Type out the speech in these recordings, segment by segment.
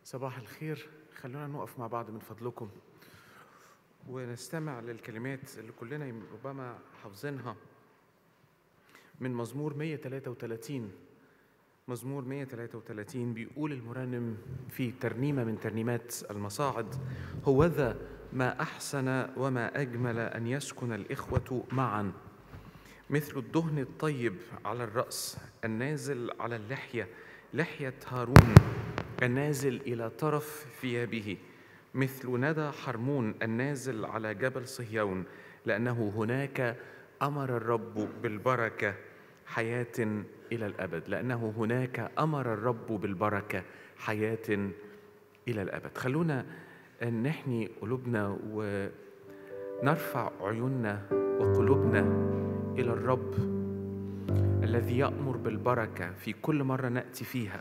صباح الخير. خلونا نقف مع بعض من فضلكم ونستمع للكلمات اللي كلنا ربما حافظينها من مزمور 133. مزمور 133 بيقول المرنم في ترنيمة من ترنيمات المصاعد: هوذا ما أحسن وما أجمل أن يسكن الإخوة معا، مثل الدهن الطيب على الرأس النازل على اللحية، لحية هارون النازل إلى طرف ثيابه، مثل ندى حرمون النازل على جبل صهيون، لأنه هناك أمر الرب بالبركة حياة إلى الأبد. لأنه هناك أمر الرب بالبركة حياة إلى الأبد. خلونا نحني قلوبنا ونرفع عيوننا وقلوبنا إلى الرب الذي يأمر بالبركة في كل مرة نأتي فيها،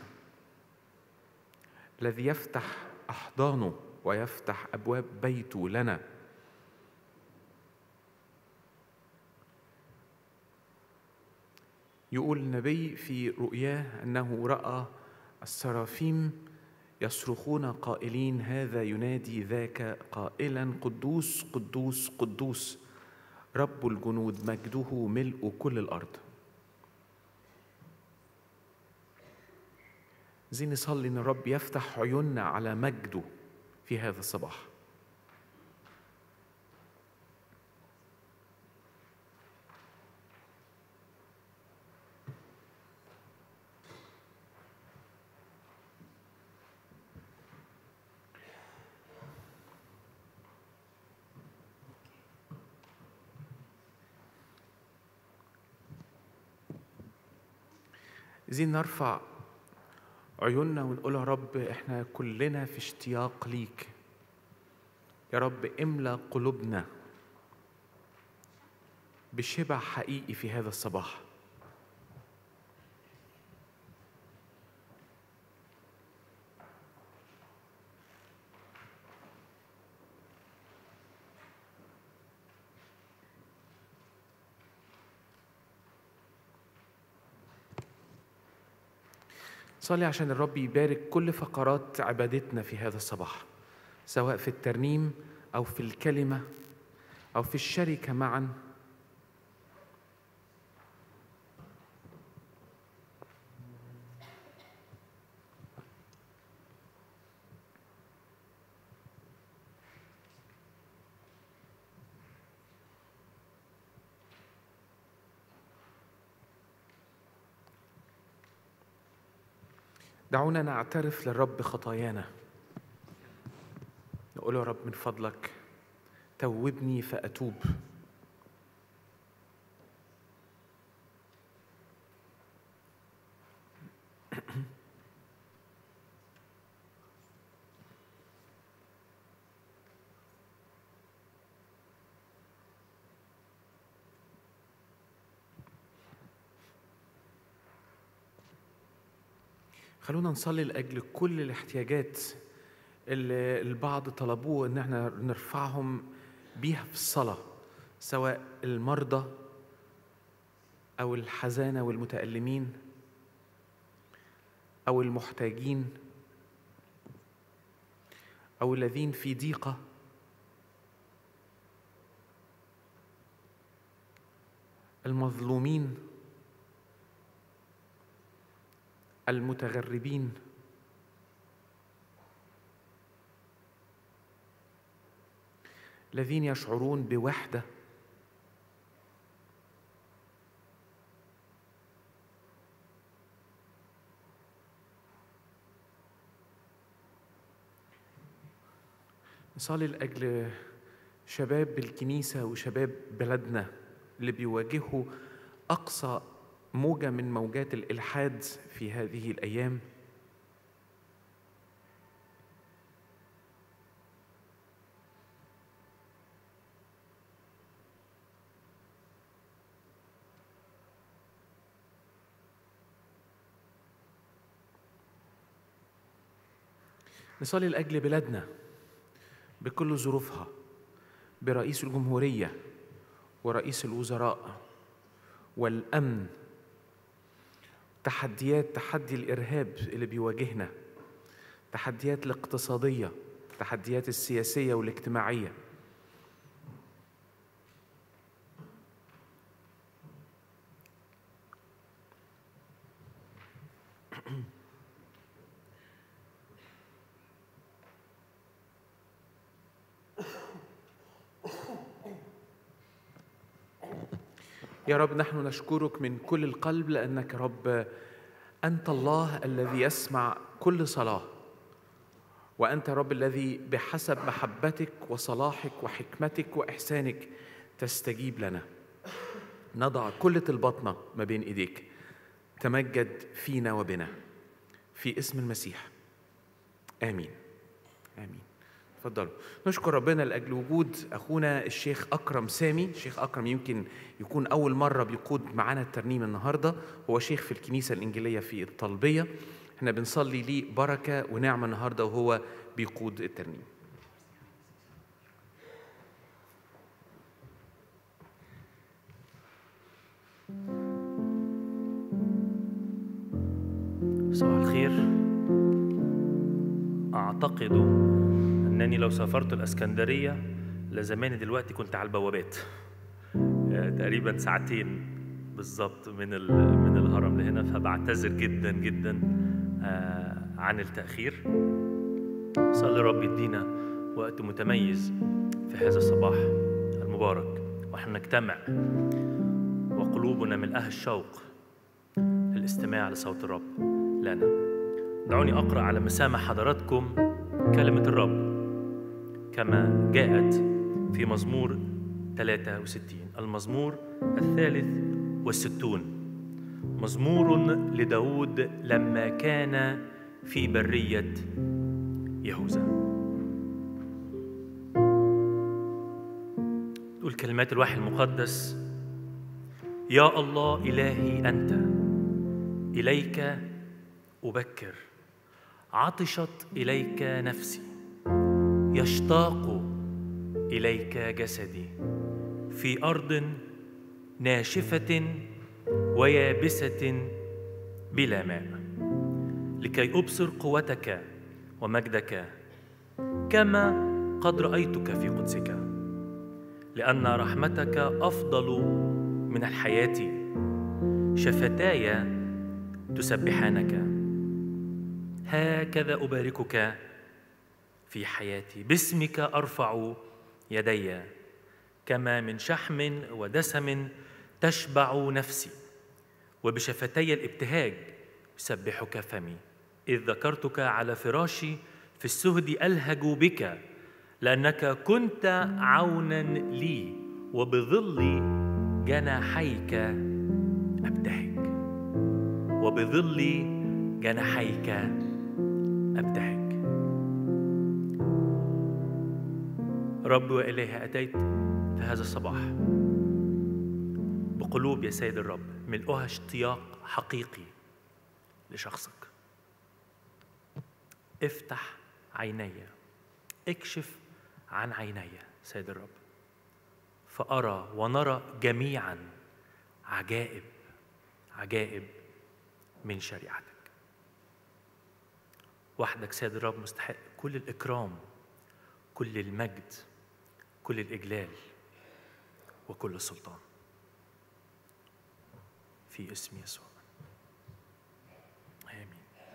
الذي يفتح أحضانه ويفتح أبواب بيته لنا. يقول النبي في رؤياه أنه رأى السرافيم يصرخون قائلين: هذا ينادي ذاك قائلا قدوس قدوس قدوس رب الجنود، مجده ملء كل الأرض. عايزين نصلي إن الرب يفتح عيوننا على مجده في هذا الصباح. عايزين نرفع عيوننا ونقول: يا رب احنا كلنا في اشتياق ليك. يا رب املأ قلوبنا بشبع حقيقي في هذا الصباح. صلي عشان الرب يبارك كل فقرات عبادتنا في هذا الصباح، سواء في الترنيم أو في الكلمة أو في الشركة معا. دعونا نعترف للرب خطايانا، نقول: يا رب من فضلك توبني فأتوب. خلونا نصلي لأجل كل الاحتياجات اللي البعض طلبوه إن احنا نرفعهم بيها في الصلاة، سواء المرضى أو الحزانة والمتألمين أو المحتاجين أو الذين في ضيقة، المظلومين، المتغربين، الذين يشعرون بوحدة، نصلي لأجل شباب الكنيسة وشباب بلدنا اللي بيواجهوا أقصى موجة من موجات الإلحاد في هذه الأيام. نصلي لأجل بلادنا بكل ظروفها، برئيس الجمهورية ورئيس الوزراء والأمن، تحدي الإرهاب اللي بيواجهنا، التحديات الاقتصادية، التحديات السياسية والاجتماعية. يا رب نحن نشكرك من كل القلب لأنك رب أنت الله الذي يسمع كل صلاة، وأنت رب الذي بحسب محبتك وصلاحك وحكمتك وإحسانك تستجيب لنا. نضع كل طلباتنا ما بين إيديك، تمجد فينا وبنا في اسم المسيح، آمين آمين. تفضلوا. نشكر ربنا لأجل وجود أخونا الشيخ أكرم سامي. الشيخ أكرم يمكن يكون أول مرة بيقود معنا الترنيم النهاردة، هو شيخ في الكنيسة الإنجيلية في الطلبية. احنا بنصلي ليه بركة ونعمة النهاردة وهو بيقود الترنيم. صباح الخير. أعتقد أنني لو سافرت الإسكندرية لزماني دلوقتي كنت على البوابات، تقريبا ساعتين بالظبط من الهرم لهنا، فبعتذر جدا جدا عن التأخير. صلي رب يدينا وقت متميز في هذا الصباح المبارك ونحن نجتمع وقلوبنا ملأها الشوق للاستماع لصوت الرب لنا. دعوني أقرأ على مسامع حضراتكم كلمة الرب كما جاءت في مزمور 63، المزمور 63، مزمور لداود لما كان في برية يهوذا. تقول كلمات الوحي المقدس: يا الله إلهي أنت، إليك أبكر، عطشت إليك نفسي، يشتاق إليك جسدي، في أرض ناشفة ويابسة بلا ماء، لكي أبصر قوتك ومجدك كما قد رأيتك في قدسك، لأن رحمتك أفضل من الحياة، شفتاي تسبحانك. هكذا أباركك في حياتي، باسمك أرفع يدي، كما من شحم ودسم تشبع نفسي، وبشفتي الابتهاج يسبحك فمي. إذ ذكرتك على فراشي في السهد ألهج بك، لأنك كنت عونا لي، وبظل جناحيك أبتهج، وبظل جناحيك أبتهج. رب وإلهي، أتيت في هذا الصباح بقلوب يا سيد الرب ملؤها اشتياق حقيقي لشخصك. افتح عيني، اكشف عن عيني سيد الرب، فأرى ونرى جميعا عجائب عجائب من شريعتك. وحدك سيد الرب مستحق كل الإكرام، كل المجد، كل الإجلال، وكل السلطان، في اسم يسوع، آمين.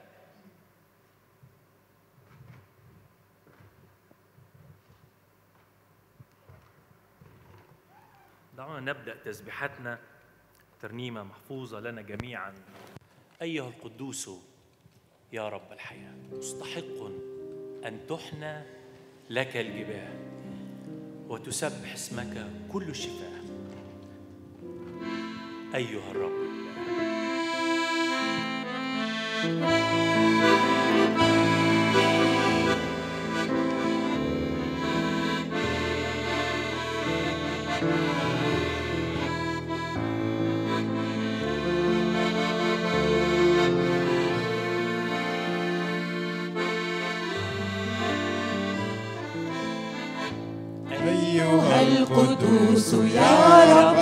دعونا نبدأ تسبيحاتنا، ترنيمة محفوظة لنا جميعا: أيها القدوس يا رب الحياة، مستحق أن تحنى لك الجباه، وتسبح اسمك كل الشفاه. أيها الرب أيها القدوس يا رب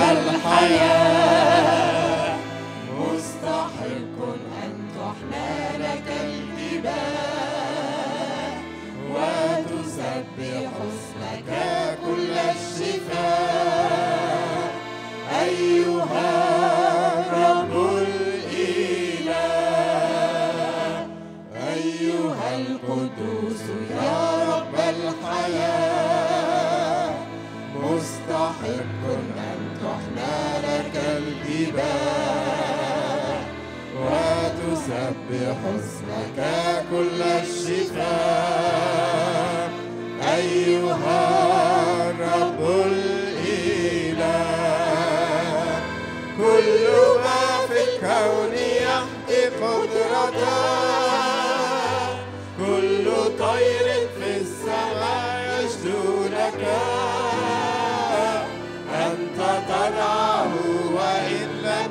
الحياة، مستحق أن تحنى لك الجباه، القدوس يا رب الحياة، مستحق أن تحمى لك الجبال وتسبح اسمك كل الشفاء أيها الرب الإله. كل ما في الكون يحكي قدرتك، كل طير في السماء يشدو لك، أنت ترعاه وإن لم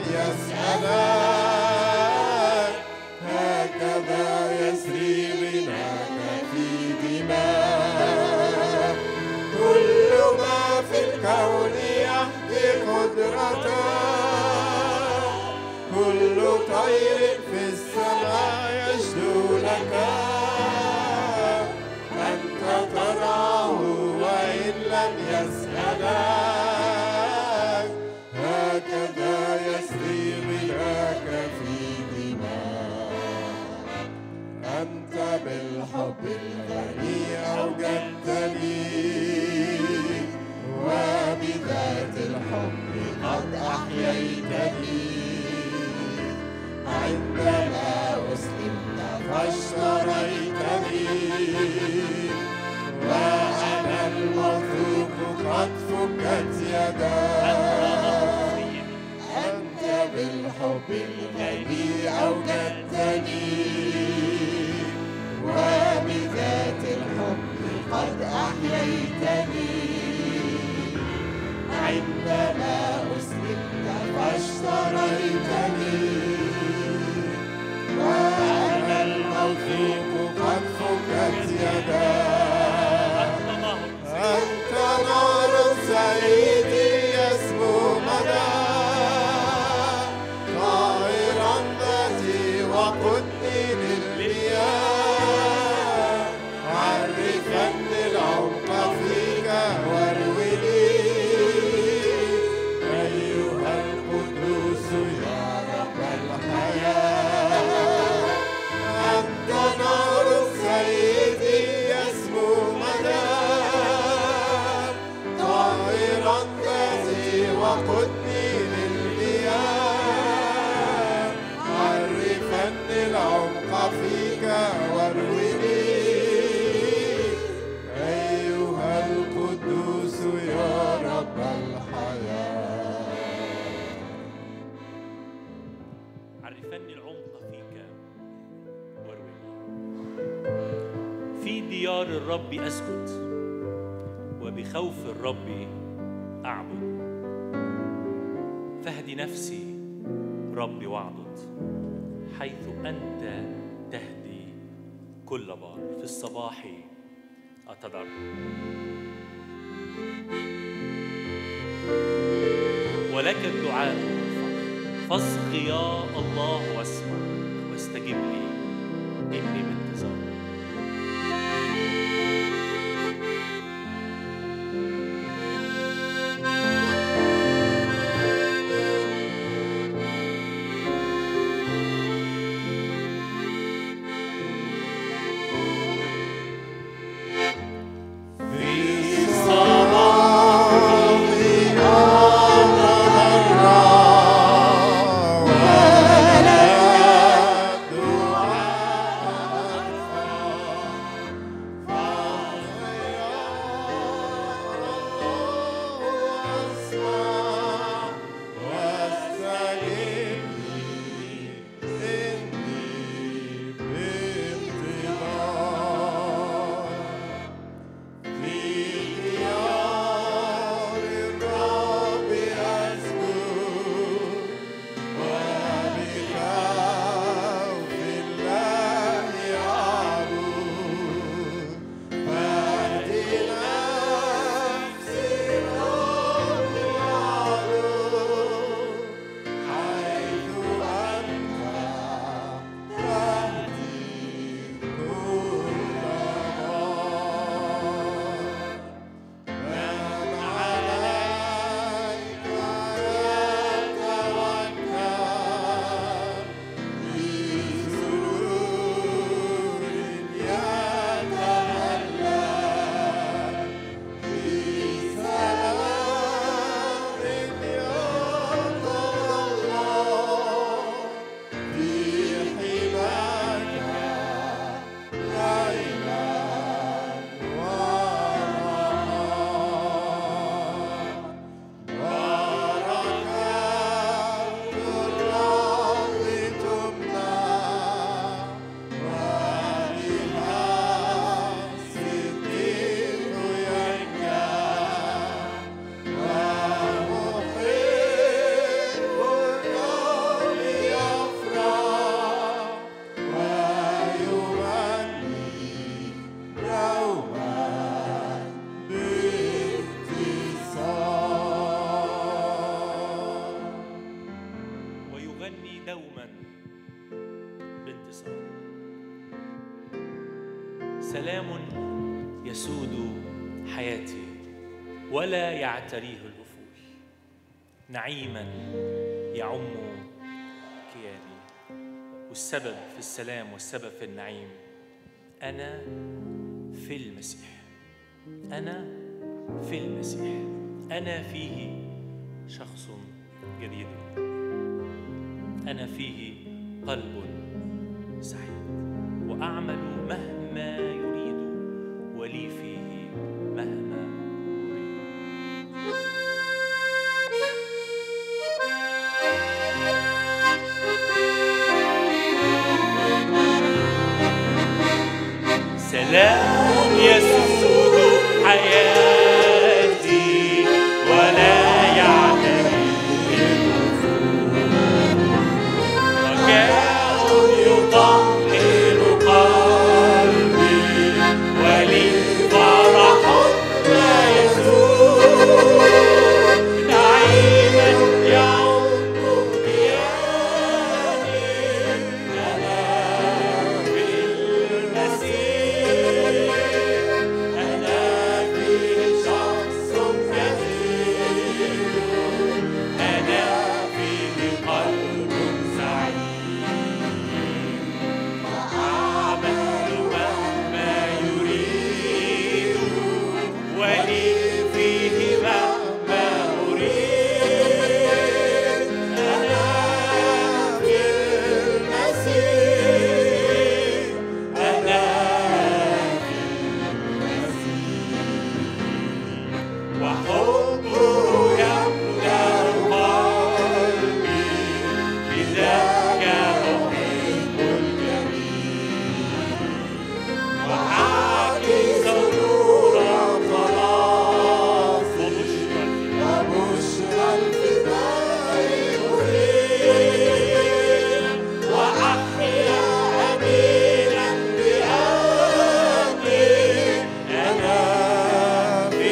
يسألك، هكذا يسري بناك في دماء. كل ما في الكون يحكي قدرتك، كل طير في السماء يشدو لك، أنت ترعاه وإن لم يسألك، هكذا يسري بلاك في دماء. أنت بالحب الغني أوجدتني، وبذات الحب قد أحييتني. عندما أسلمت فاشتريتني، وأنا الموثوق قد فكت يداي. أنت بالحب الغني أوجدتني، وبذات الحب قد أحييتني. عندما أسلمت فاشتريتني، وأنا الموثوق قد فكت يداي. أنت نار سيدي يسمو مدى، طائرا ذاتي وقدني للمياه. عرفني العمق فيك وارويني، أيها القدوس يا رب الحياة. أنت نار سيدي يسمو مدى، طائرا ذاتي وقدني للمياه. عرفني العمق فيك وارويني، أيها القدوس يا رب الحياة. عرفني العمق فيك وارويني. في ديار الرب أسكت، وبخوف الرب أعبد. فاهدي نفسي ربي واعبد، حيث أنت تهدي كل بار. في الصباح أتضرع، ولك الدعاء فاصغ يا الله واسمع، واستجب لي إني بانتظار. ولك سلام يسود حياتي ولا يعتريه الأفول، نعيما يعم كياني. والسبب في السلام والسبب في النعيم أنا في المسيح، أنا في المسيح، أنا فيه شخص جديد، أنا فيه قلب سعيد، وأعمل مهما يريد ولي فيه مهما أريد. سلام يسود حياتي ولا يعتري الأفول، رجاء يطهر قلبي ولي فرح لا يزول، نعيما يعم كياني أنا في المسيح، أنا في شخص جديد، أنا فيه قلب سعيد، وأعمل مهما يريد ولي فيه مهما أريد، أنا في المسيح، أنا في المسيح، وحبه يملأ قلبي، بذاك أحب الجميع، وأعطي سرور الخلاص وبشرى الفداء أريد، وأحيا أمينا بأمري، أنا في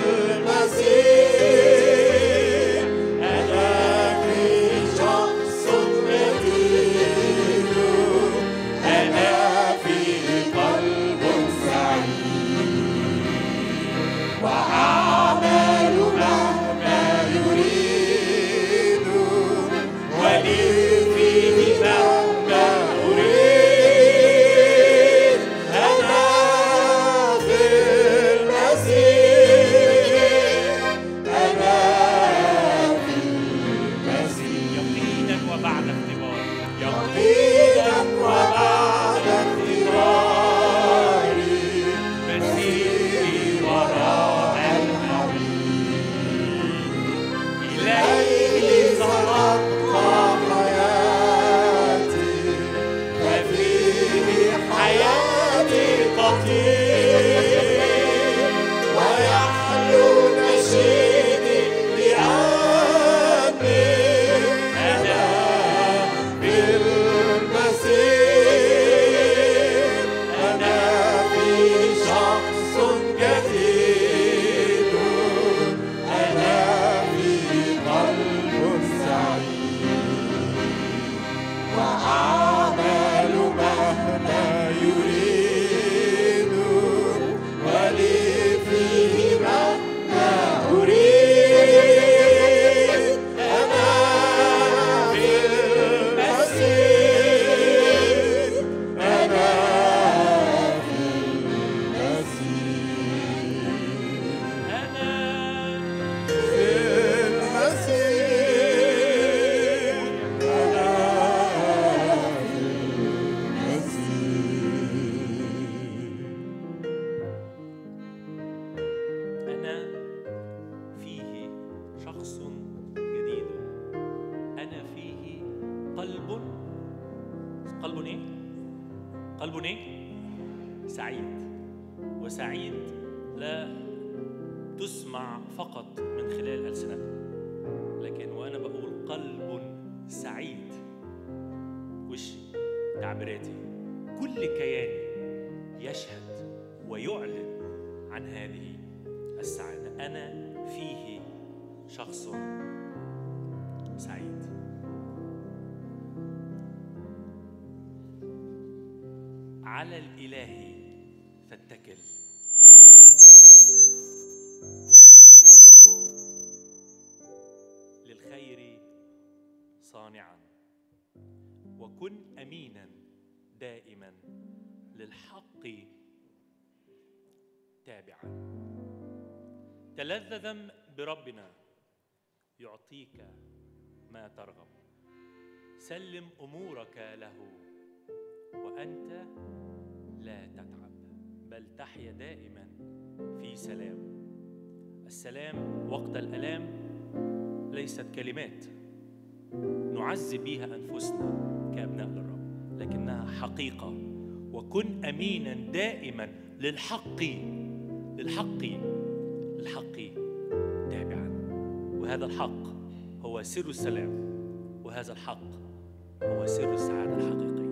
المسيح، أنا في شخص جديد، أنا في قلب سعيد، وأعمل مهما يريد ولي فيه مهما أريد، أنا في المسيح، أنا في المسيح، يقينا وبعد اختبار، يقينا وبعد اختباري، مسيري وراء الحبيب، إليه سأبقى حياتي، ففيه حياتي تطير، ويحلو نشيدي لأني أنا في المسيح، أنا في شخص جديد، أنا في قلب سعيد، وأعمل مهما يريد ولي فيه مهما أريد، أنا في المسيح، أنا في المسيح، أنا في المسيح، أنا في المسيح، أنا فيه شخص جديد، أنا فيه قلب إيه؟ قلب إيه؟ سعيد. وسعيد لا تسمع فقط من خلال ألسنتنا، لكن وأنا بقول قلب سعيد، وش تعبيراتي، كل كياني يشهد ويعلن عن هذه السعادة، أنا فيه شخص سعيد. على الإله سامعا وكن أمينا دائما للحق تابعا. تلذذا بربنا يعطيك ما ترغب. سلم أمورك له وأنت لا تتعب، بل تحيا دائما في سلام. السلام وقت الآلام ليست كلمات نعذب بها أنفسنا كأبناء للرب، لكنها حقيقة. وكن أمينا دائما للحق تابعا. وهذا الحق هو سر السلام، وهذا الحق هو سر السعادة الحقيقية.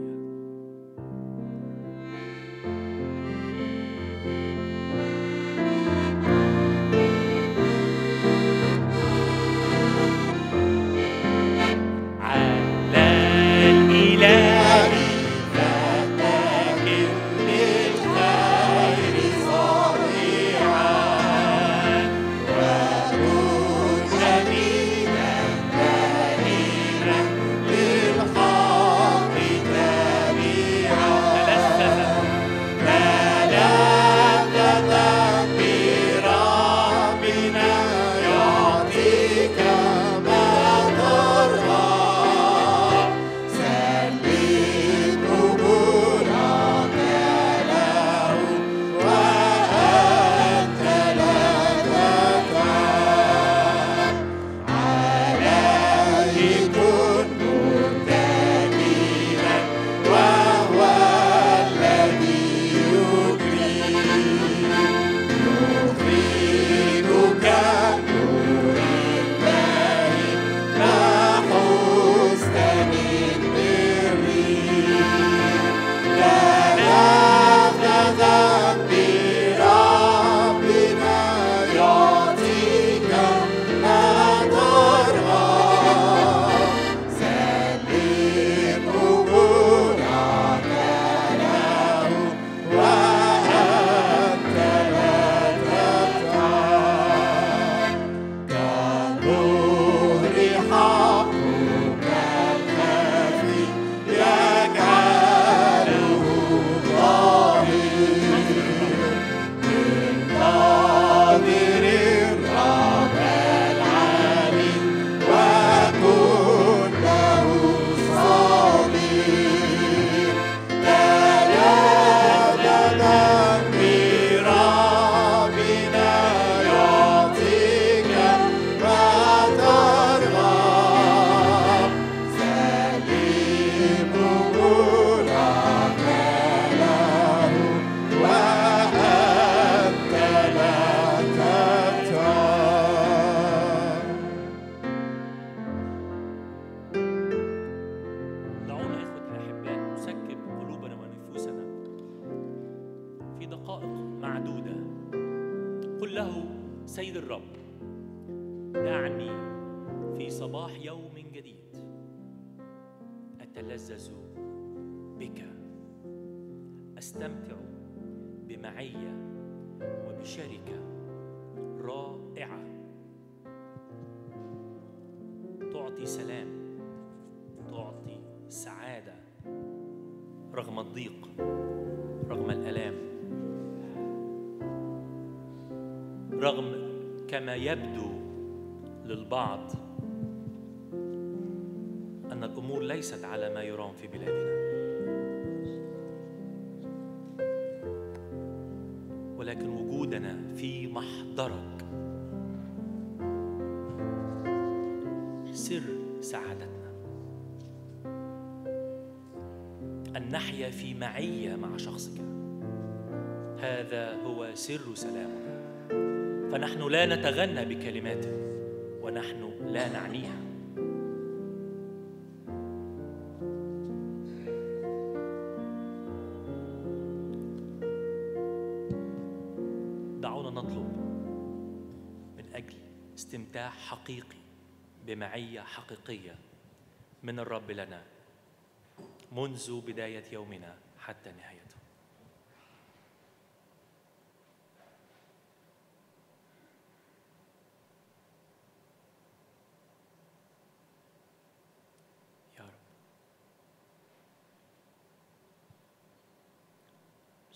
سيد الرب، دعني في صباح يوم جديد أتلذذ بك، أستمتع بمعية وبشركة رائعة تعطي سلام، تعطي سعادة رغم الضيق، رغم الآلام، رغم كما يبدو للبعض أن الأمور ليست على ما يرام في بلادنا، ولكن وجودنا في محضرك سر سعادتنا، أن نحيا في معية مع شخصك، هذا هو سر سلامنا. فنحن لا نتغنى بكلماته ونحن لا نعنيها، دعونا نطلب من أجل استمتاع حقيقي بمعية حقيقية من الرب لنا منذ بداية يومنا حتى نهايته.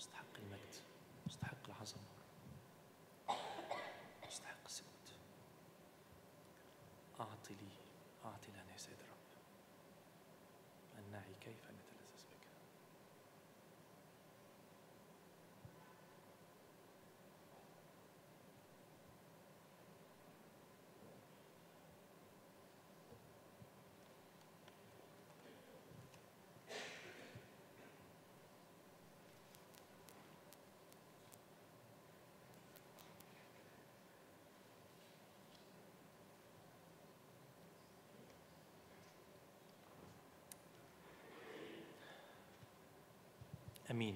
مستحق المجد، مستحق العظمة، مستحق السجود. أعطي لنا يا سيد الرب أن نعي كيف نتلذذ بك. أمين.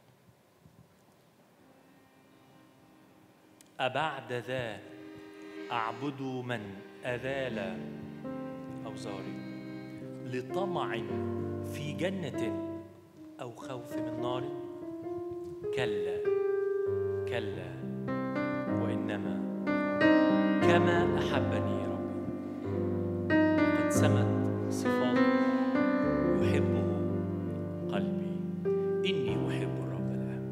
أبعد ذا أعبد من أذال أوزاري، لطمع في جنة أو خوف من نار؟ كلا كلا، وإنما كما أحبني ربي وقد سمت صفاته يحبه قلبي، إني أحب الرب الآن.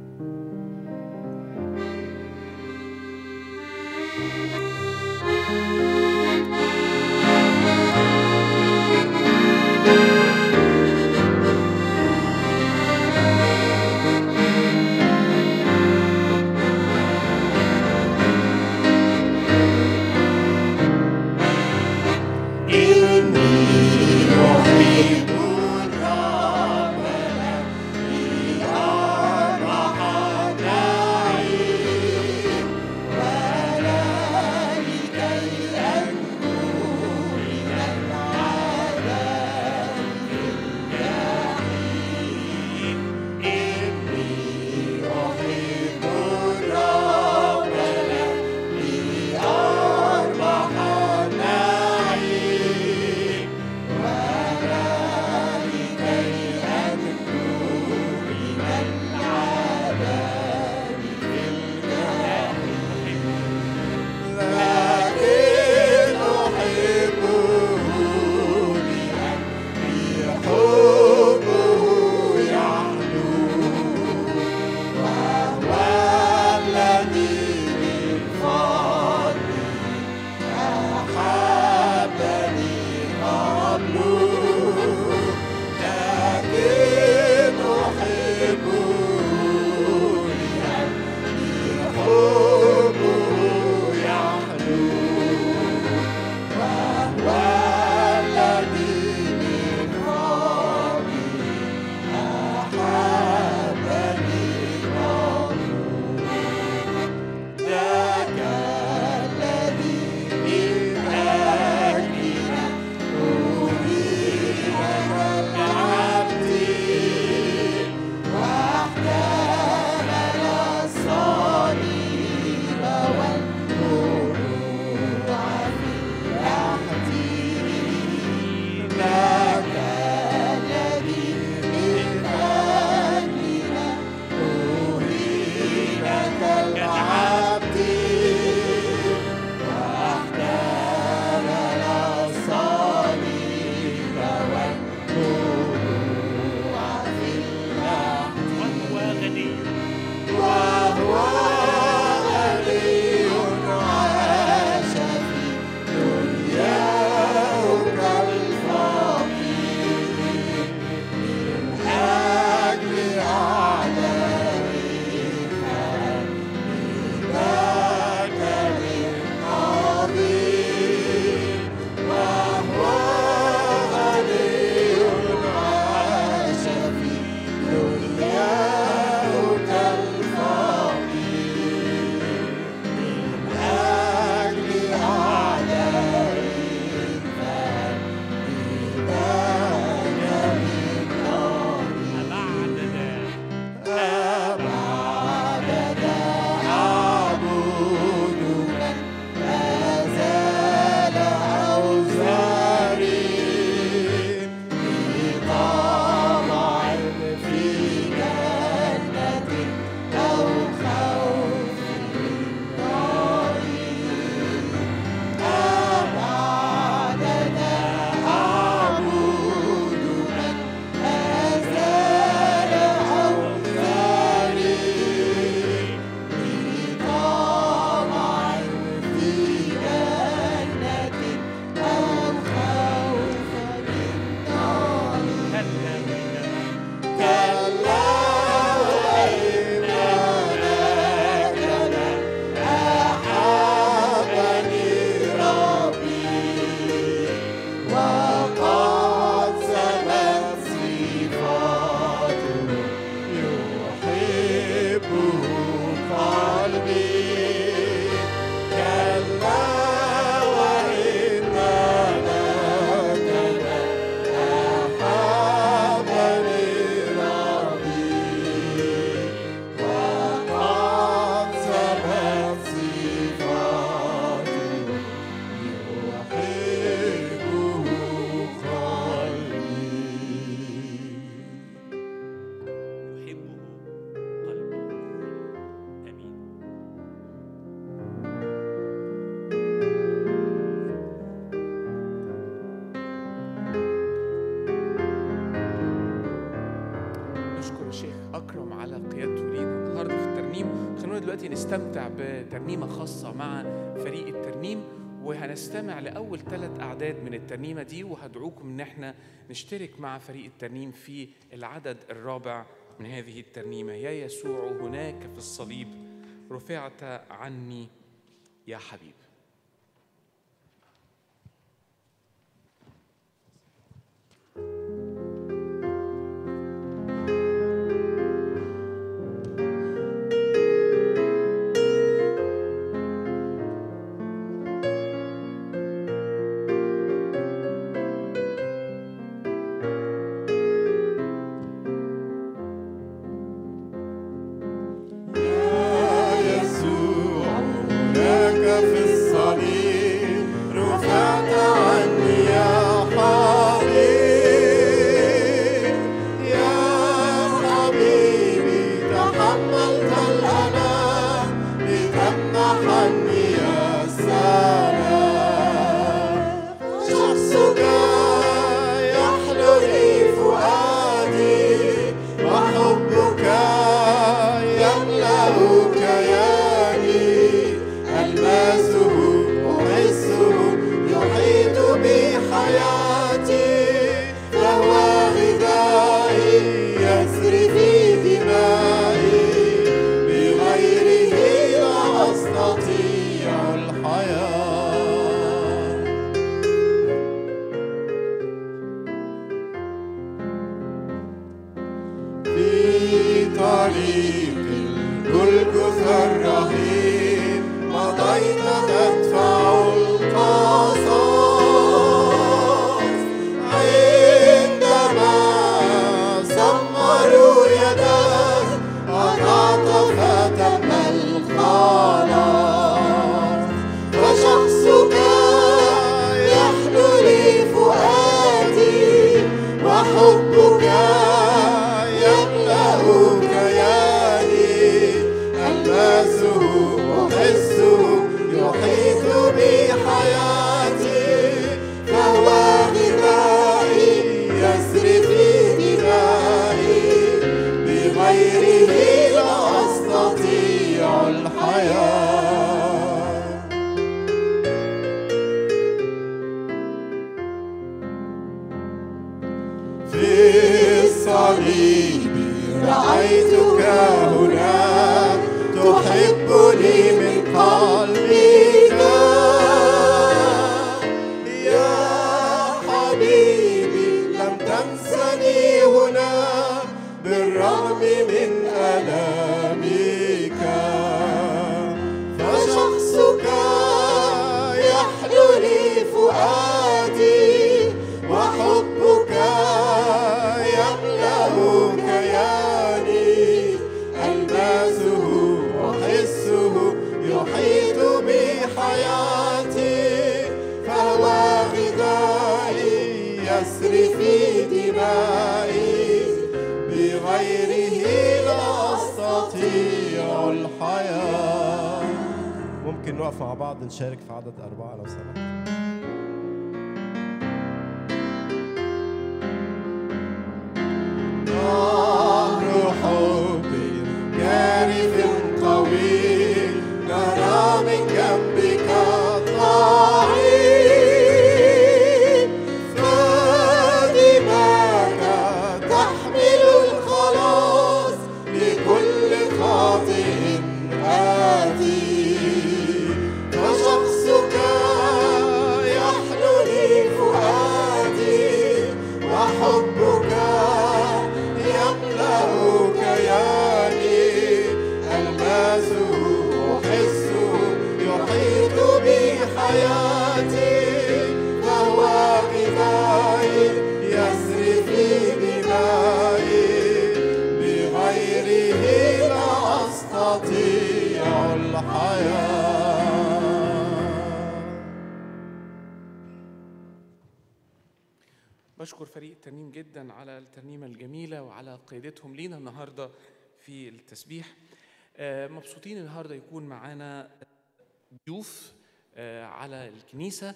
دلوقتي نستمتع بترنيمة خاصة مع فريق الترنيم، وهنستمع لأول 3 أعداد من الترنيمة دي، وهدعوكم إن احنا نشترك مع فريق الترنيم في العدد الرابع من هذه الترنيمة. يا يسوع هناك في الصليب رفعت عني يا حبيب. ممكن نقف مع بعض نشارك في عدد 4 لو سمحت. نهر حب جارف طويل جرى من جنبك الطريق، فدماك تحمل الخلاص لكل خاطئ آتي، فشخصك يحلو لي فؤادي، وحبك يملأ كياني، ألمسه أحسه يحيط بي حياتي، فهو غذائي يسري في دمائي، بغيره لا أستطيع الحياة. بشكر فريق الترنيم جدا على الترنيمة الجميلة وعلى قيادتهم لينا النهاردة في التسبيح. مبسوطين النهاردة يكون معانا ضيوف على الكنيسة،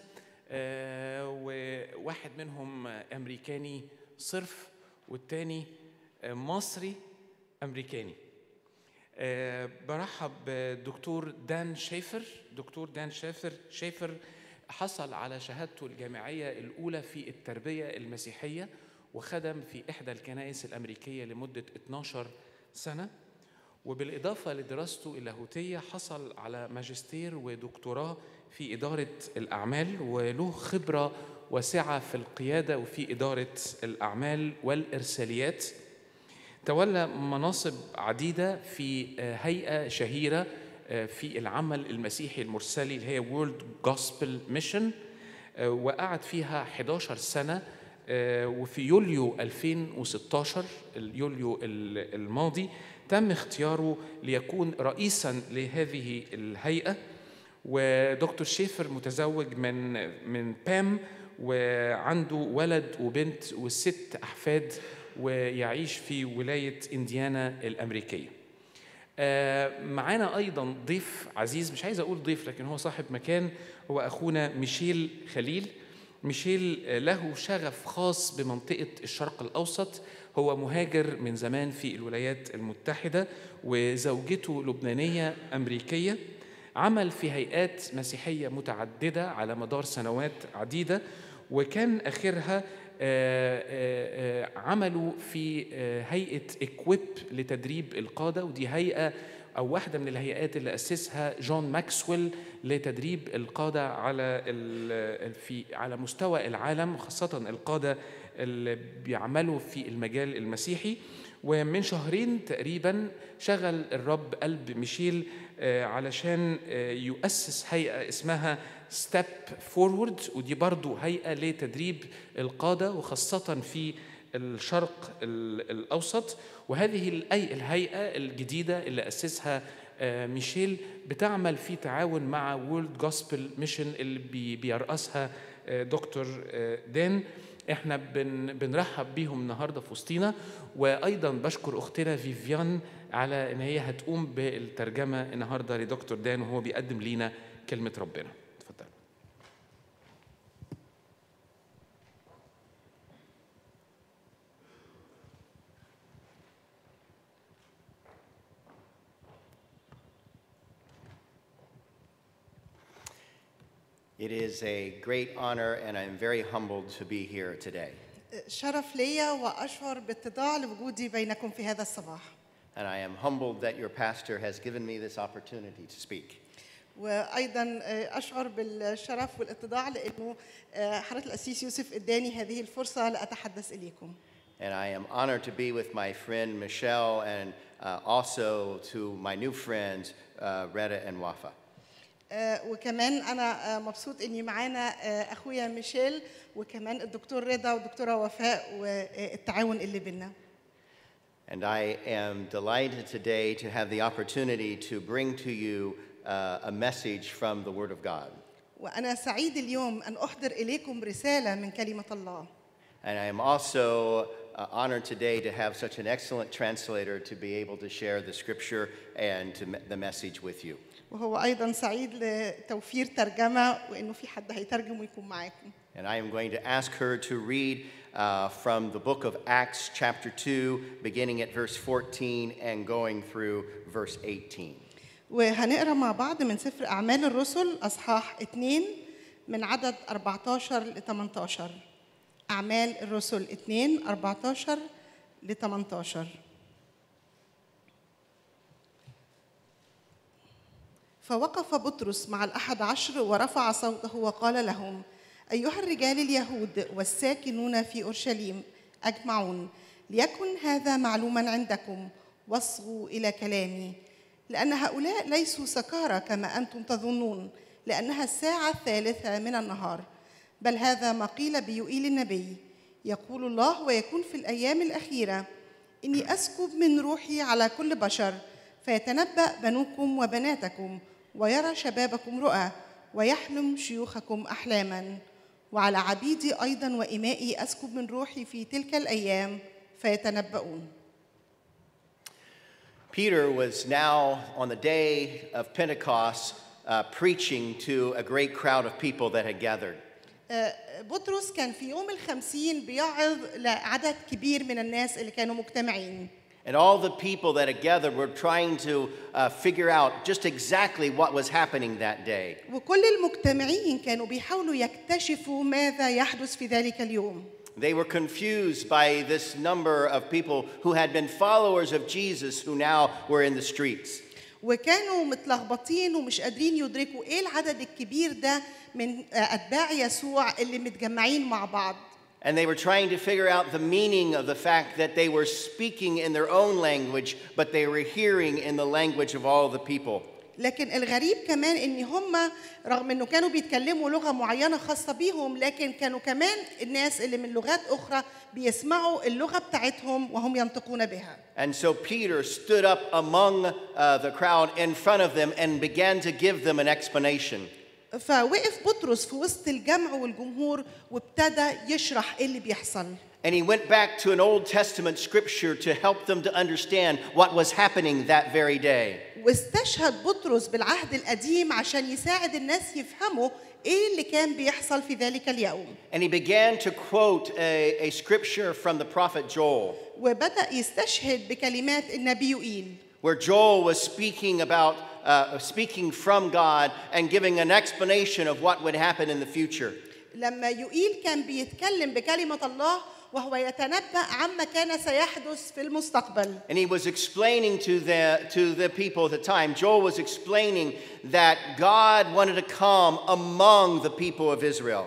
وواحد منهم أمريكاني صرف والتاني مصري أمريكاني. برحب بالدكتور دان شيفر. دكتور دان شيفر حصل على شهادته الجامعية الأولى في التربية المسيحية، وخدم في إحدى الكنائس الأمريكية لمدة 12 سنة، وبالإضافة لدراسته اللاهوتية حصل على ماجستير ودكتوراه في إدارة الأعمال، وله خبرة واسعة في القيادة وفي إدارة الأعمال والإرساليات. تولى مناصب عديدة في هيئة شهيرة في العمل المسيحي المرسلي اللي هي World Gospel Mission، وقعد فيها 11 سنة. وفي يوليو 2016 يوليو الماضي تم اختياره ليكون رئيساً لهذه الهيئة. ودكتور شيفر متزوج من بام، وعنده ولد وبنت و6 أحفاد، ويعيش في ولاية إنديانا الأمريكية. معانا أيضاً ضيف عزيز، مش عايز أقول ضيف لكن هو صاحب مكان، هو أخونا ميشيل خليل. ميشيل له شغف خاص بمنطقة الشرق الأوسط، هو مهاجر من زمان في الولايات المتحدة، وزوجته لبنانية أمريكية. عمل في هيئات مسيحية متعددة على مدار سنوات عديدة، وكان آخرها عملوا في هيئة إكويب لتدريب القادة، ودي هيئة أو واحدة من الهيئات اللي أسسها جون ماكسويل لتدريب القادة على مستوى العالم، وخاصة القادة اللي بيعملوا في المجال المسيحي. ومن شهرين تقريبا شغل الرب قلب ميشيل علشان يؤسس هيئة اسمها ستيب فورورد، ودي برضو هيئة لتدريب القادة وخاصة في الشرق الأوسط. وهذه الهيئة الجديدة اللي أسسها ميشيل بتعمل في تعاون مع World Gospel Mission اللي بيرأسها دكتور دان. احنا بنرحب بيهم النهارده في وسطينا، وايضا بشكر اختنا فيفيان على ان هي هتقوم بالترجمه النهارده لدكتور دان وهو بيقدم لينا كلمه ربنا. اتفضل. It is a great honor, and I'm very humbled to be here today. شرف ليا وأشعر باتضاع لوجودي بينكم في هذا الصباح. And I am humbled that your pastor has given me this opportunity to speak. وأيضا أشعر بالشرف والاتضاع لأنه حضرة القسيس يوسف اداني هذه الفرصة لأتحدث إليكم. And I am honored to be with my friend Michelle and also to my new friends Retta and Wafa. وكمان أنا مبسوط إني معانا أخويا ميشيل وكمان الدكتور رضا والدكتورة وفاء والتعاون اللي بينا. And I am delighted today to have the opportunity to bring to you a message from the Word of God. وأنا سعيد اليوم أن أحضر إليكم رسالة من كلمة الله. And I am also honored today to have such an excellent translator to be able to share the scripture and the message with you. وهو أيضاً سعيد لتوفير ترجمة وإنه في حد هيترجم ويكون معاكم. And I am going to ask her to read from the book of Acts chapter 2 beginning at verse 14 and going through verse 18. وهنقرأ مع بعض من سفر أعمال الرسل أصحاح 2 من عدد 14 ل 18. أعمال الرسل 2 14 ل 18. فوقف بطرس مع ال11 ورفع صوته وقال لهم: أيها الرجال اليهود والساكنون في أورشليم أجمعون، ليكن هذا معلوما عندكم واصغوا إلى كلامي، لأن هؤلاء ليسوا سكارى كما أنتم تظنون، لأنها الساعة 3 من النهار، بل هذا ما قيل بيوئيل النبي: يقول الله ويكون في الأيام الأخيرة إني أسكب من روحي على كل بشر، فيتنبأ بنوكم وبناتكم، ويرى شبابكم رؤى، ويحلم شيوخكم أحلاما، وعلى عبيدي أيضا وإمائي أسكب من روحي في تلك الأيام فيتنبؤون. Peter was now on the day of Pentecost preaching to a great crowd of people that had gathered. بطرس كان في يوم 50 بيعظ لعدد كبير من الناس اللي كانوا مجتمعين. And all the people that had gathered were trying to figure out just exactly what was happening that day. وكل المجتمعين كانوا بيحاولوا يكتشفوا ماذا يحدث في ذلك اليوم. They were confused by this number of people who had been followers of Jesus who now were in the streets. وكانوا متلخبطين ومش قادرين يدركوا ايه العدد الكبير ده من اتباع يسوع اللي متجمعين مع بعض. And they were trying to figure out the meaning of the fact that they were speaking in their own language, but they were hearing in the language of all the people. لكن الغريب كمان ان هم رغم انه كانوا بيتكلموا لغه معينه خاصه بيهم، لكن كانوا كمان الناس اللي من لغات اخرى بيسمعوا اللغه بتاعتهم وهم ينطقون بها. And so Peter stood up among the crowd in front of them and began to give them an explanation. فوقف بطرس في وسط الجمع والجمهور وابتدى يشرح ايه اللي بيحصل. And he went back to an Old Testament scripture to help them to understand what was happening that very day. واستشهد بطرس بالعهد القديم عشان يساعد الناس يفهموا ايه اللي كان بيحصل في ذلك اليوم. And he began to quote a scripture from the prophet Joel. وبدأ يستشهد بكلمات النبي يوئيل. Where Joel was speaking from God and giving an explanation of what would happen in the future. لما يوئيل كان بيتكلم بكلمة الله وهو يتنبأ عما كان سيحدث في المستقبل. And he was explaining to the people at the time, Joel was explaining that God wanted to come among the people of Israel.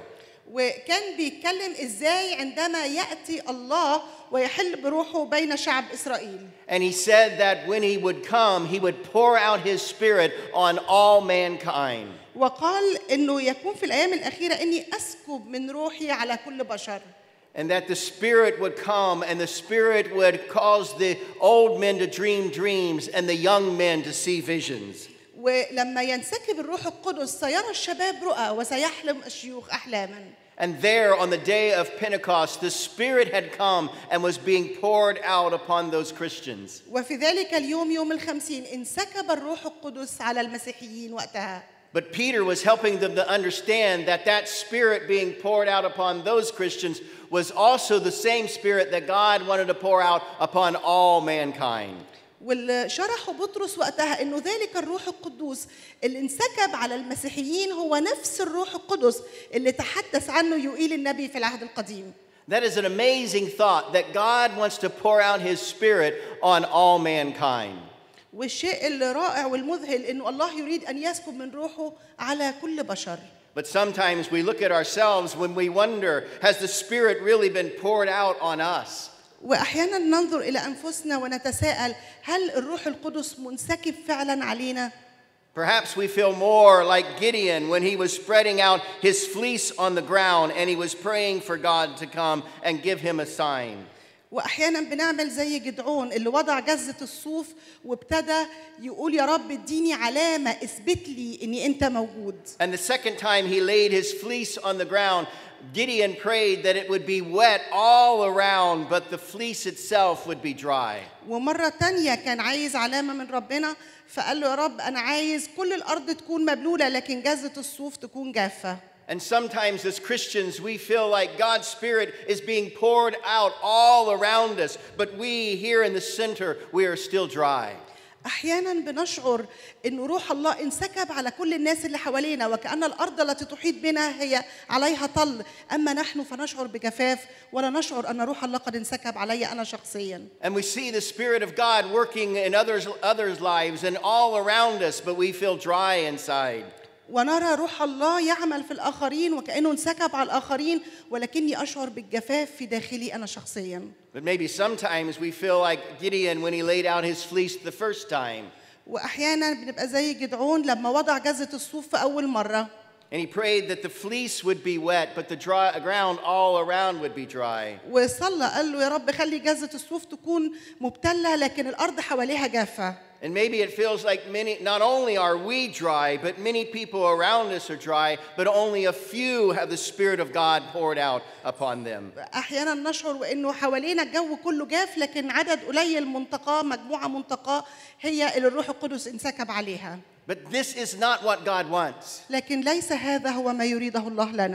وكان بيتكلم ازاي عندما يأتي الله ويحل بروحه بين شعب إسرائيل. And he said that when he would come, he would pour out his spirit on all mankind. وقال إنه يكون في الأيام الأخيرة إني أسكب من روحي على كل بشر. And that the Spirit would come and the Spirit would cause the old men to dream dreams and the young men to see visions. ولما ينسكب الروح القدس سيرى الشباب رؤى وسيحلم الشيوخ أحلاما. And there on the day of Pentecost, the Spirit had come and was being poured out upon those Christians. وفي ذلك اليوم يوم الخمسين انسكب الروح القدس على المسيحيين وقتها. But Peter was helping them to understand that that Spirit being poured out upon those Christians was also the same Spirit that God wanted to pour out upon all mankind. واللي شرحه بطرس وقتها انه ذلك الروح القدوس اللي انسكب على المسيحيين هو نفس الروح القدس اللي تحدث عنه يوئيل النبي في العهد القديم. That is an amazing thought that God wants to pour out his Spirit on all mankind. والشيء اللي رائع والمذهل انه الله يريد ان يسكب من روحه على كل بشر. But sometimes we look at ourselves when we wonder, has the Spirit really been poured out on us? واحيانا ننظر الى انفسنا ونتساءل هل الروح القدس منسكب فعلا علينا؟ Perhaps we feel more like Gideon when he was spreading out his fleece on the ground and he was praying for God to come and give him a sign. واحيانا بنعمل زي جدعون اللي وضع جزة الصوف وابتدى يقول يا رب اديني علامة اثبت لي اني انت موجود. And the second time he laid his fleece on the ground, Gideon prayed that it would be wet all around, but the fleece itself would be dry. ومرة تانية كان عايز علامة من ربنا فقال له يا رب أنا عايز كل الأرض تكون مبلولة لكن جزة الصوف تكون جافة. And sometimes as Christians we feel like God's Spirit is being poured out all around us, but we here in the center, we are still dry. أحياناً بنشعر إن روح الله انسكب على كل الناس اللي حوالينا وكأن الأرض التي تحيط بنا هي عليها طل، أما نحن فنشعر بجفاف ولا نشعر أن روح الله قد انسكب علي أنا شخصياً. And we see the Spirit of God working in others' lives and all around us, but we feel dry inside. ونرى روح الله يعمل في الآخرين وكأنه انسكب على الآخرين ولكني أشعر بالجفاف في داخلي أنا شخصياً. But maybe sometimes we feel like Gideon when he laid out his fleece the first time. وأحياناً بنبقى زي جدعون لما وضع جزة الصوف في أول مرة. And he prayed that the fleece would be wet, but the ground all around would be dry. وصلى قال له يا رب خلي جزة الصوف تكون مبتلة لكن الأرض حواليها جافة. And maybe it feels like not only are we dry, but many people around us are dry, but only a few have the Spirit of God poured out upon them. أحيانا نشعر وإنه حوالينا الجو كله جاف لكن عدد قليل منتقاه مجموعة منتقاه هي اللي الروح القدس انسكب عليها. But this is not what God wants. لكن ليس هذا هو ما يريده الله لنا.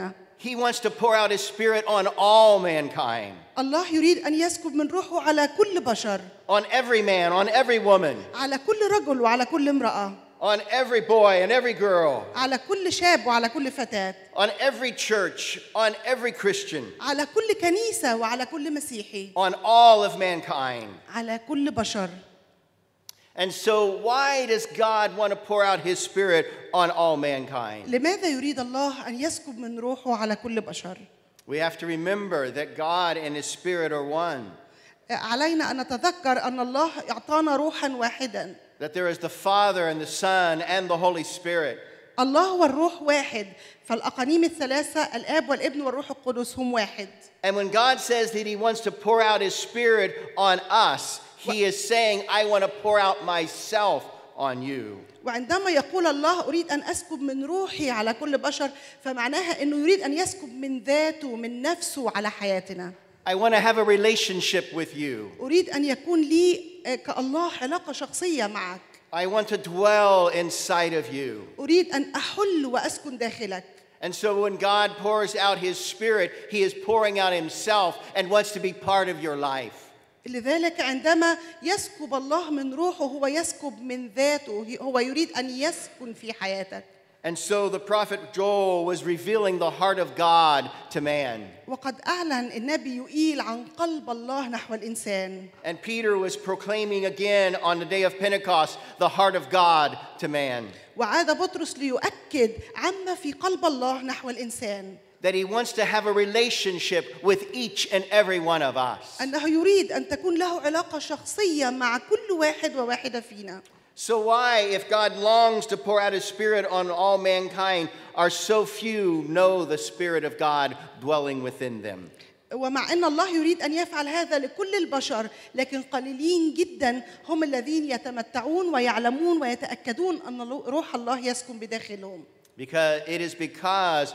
He wants to pour out His Spirit on all mankind, الله يريد أن يسكب من روحه على كل بشر، on every man, on every woman, على كل رجل وعلى كل امرأة، on every boy and every girl, على كل شاب وعلى كل فتاة، on every church, on every Christian, على كل كنيسة وعلى كل مسيحي، on all of mankind. على كل بشر. And so, why does God want to pour out His Spirit on all mankind? لماذا يريد الله أن يسكب من روحه على كل بشر؟ We have to remember that God and His Spirit are one, علينا أن نتذكر أن الله أعطانا روحا واحدا. that there is the Father and the Son and the Holy Spirit. الله والروح واحد، فالأقانيم الثلاثة الآب والابن والروح القدس هم واحد. And when God says that He wants to pour out His Spirit on us, He is saying, I want to pour out myself on you. وعندما يقول الله أريد أن أسكب من روحي على كل بشر، فمعناها أنه يريد أن يسكب من ذاته من نفسه على حياتنا. I want to have a relationship with you. أريد أن يكون لي كالله علاقة شخصية معك. I want to dwell inside of you. أريد أن أحل وأسكن داخلك. And so when God pours out His Spirit, He is pouring out Himself and wants to be part of your life. لذلك عندما يسكب الله من روحه هو يسكب من ذاته، هو يريد أن يسكن في حياتك. And so the prophet Joel was revealing the heart of God to man. وقد أعلن النبي يوئيل عن قلب الله نحو الإنسان. And Peter was proclaiming again on the day of Pentecost the heart of God to man. وعاد بطرس ليؤكد عما في قلب الله نحو الإنسان. That He wants to have a relationship with each and every one of us. أنه يريد أن تكون له علاقة شخصية مع كل واحد وواحدة فينا. So why, if God longs to pour out His Spirit on all mankind, are so few know the Spirit of God dwelling within them? ومع أن الله يريد أن يفعل هذا لكل البشر، لكن قليلين جدا هم الذين يتمتعون ويعلمون ويتأكدون أن روح الله يسكن بداخلهم. Because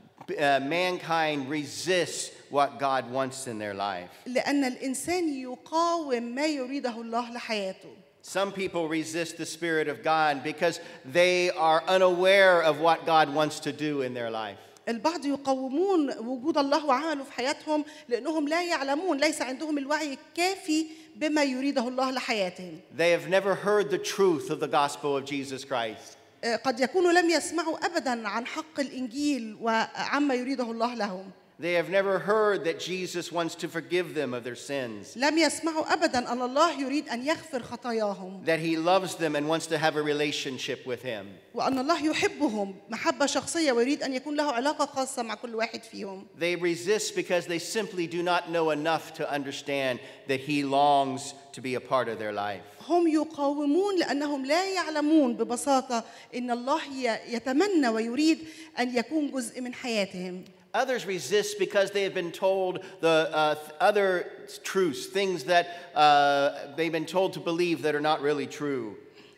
mankind resists what God wants in their life. لأن الإنسان يقاوم ما يريده الله لحياته. Some people resist the Spirit of God because they are unaware of what God wants to do in their life. البعض يقاومون وجود الله وعمله في حياتهم لأنهم لا يعلمون، ليس عندهم الوعي الكافي بما يريده الله لحياتهم. They have never heard the truth of the gospel of Jesus Christ. قد يكونوا لم يسمعوا أبداً عن حق الإنجيل وعما يريده الله لهم. They have never heard that Jesus wants to forgive them of their sins. لم يسمعوا أبداً أن الله يريد أن يغفر خطاياهم. That He loves them and wants to have a relationship with Him. وأن الله يحبهم محبة شخصية ويريد أن يكون له علاقة خاصة مع كل واحد فيهم. They resist because they simply do not know enough to understand that He longs to be a part of their life. هم يقاومون لأنهم لا يعلمون ببساطة إن الله يتمنى ويريد أن يكون جزء من حياتهم. Others resist because they have been told the other truths, things that they've been told to believe that are not really true.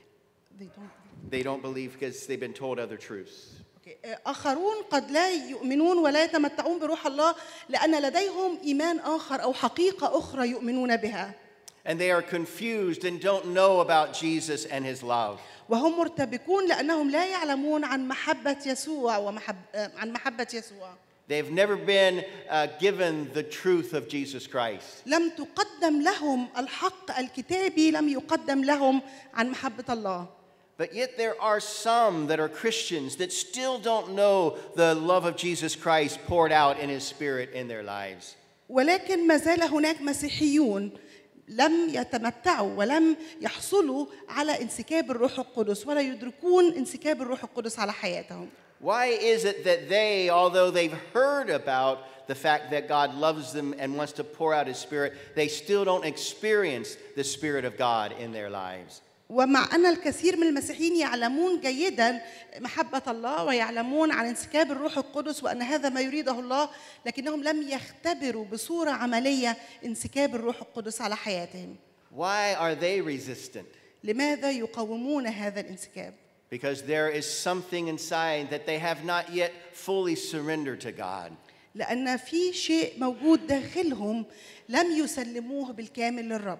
They don't believe because they've been told other truths. آخرون قد لا يؤمنون ولا يتمتعون بروح الله لأن لديهم إيمان آخر أو حقيقة أخرى يؤمنون بها. And they are confused and don't know about Jesus and His love. وهم مرتبكون لأنهم لا يعلمون عن محبة يسوع عن محبة يسوع. They've never been given the truth of Jesus Christ. لم تقدم لهم الحق الكتابي، لم يقدم لهم عن محبة الله. But yet there are some that are Christians that still don't know the love of Jesus Christ poured out in His Spirit in their lives. ولكن ما زال هناك مسيحيون لم يتمتعوا ولم يحصلوا على انسكاب الروح القدس ولا يدركون انسكاب الروح القدس على حياتهم. Why is it that they, although they've heard about the fact that God loves them and wants to pour out His Spirit, they still don't experience the Spirit of God in their lives? ومع أن الكثير من المسيحيين يعلمون جيداً محبة الله ويعلمون عن انسكاب الروح القدس وأن هذا ما يريده الله، لكنهم لم يختبروا بصورة عملية انسكاب الروح القدس على حياتهم. Why are they resistant? لماذا يقاومون هذا الانسكاب؟ Because there is something inside that they have not yet fully surrendered to God. لأن في شيء موجود داخلهم لم يسلموه بالكامل للرب.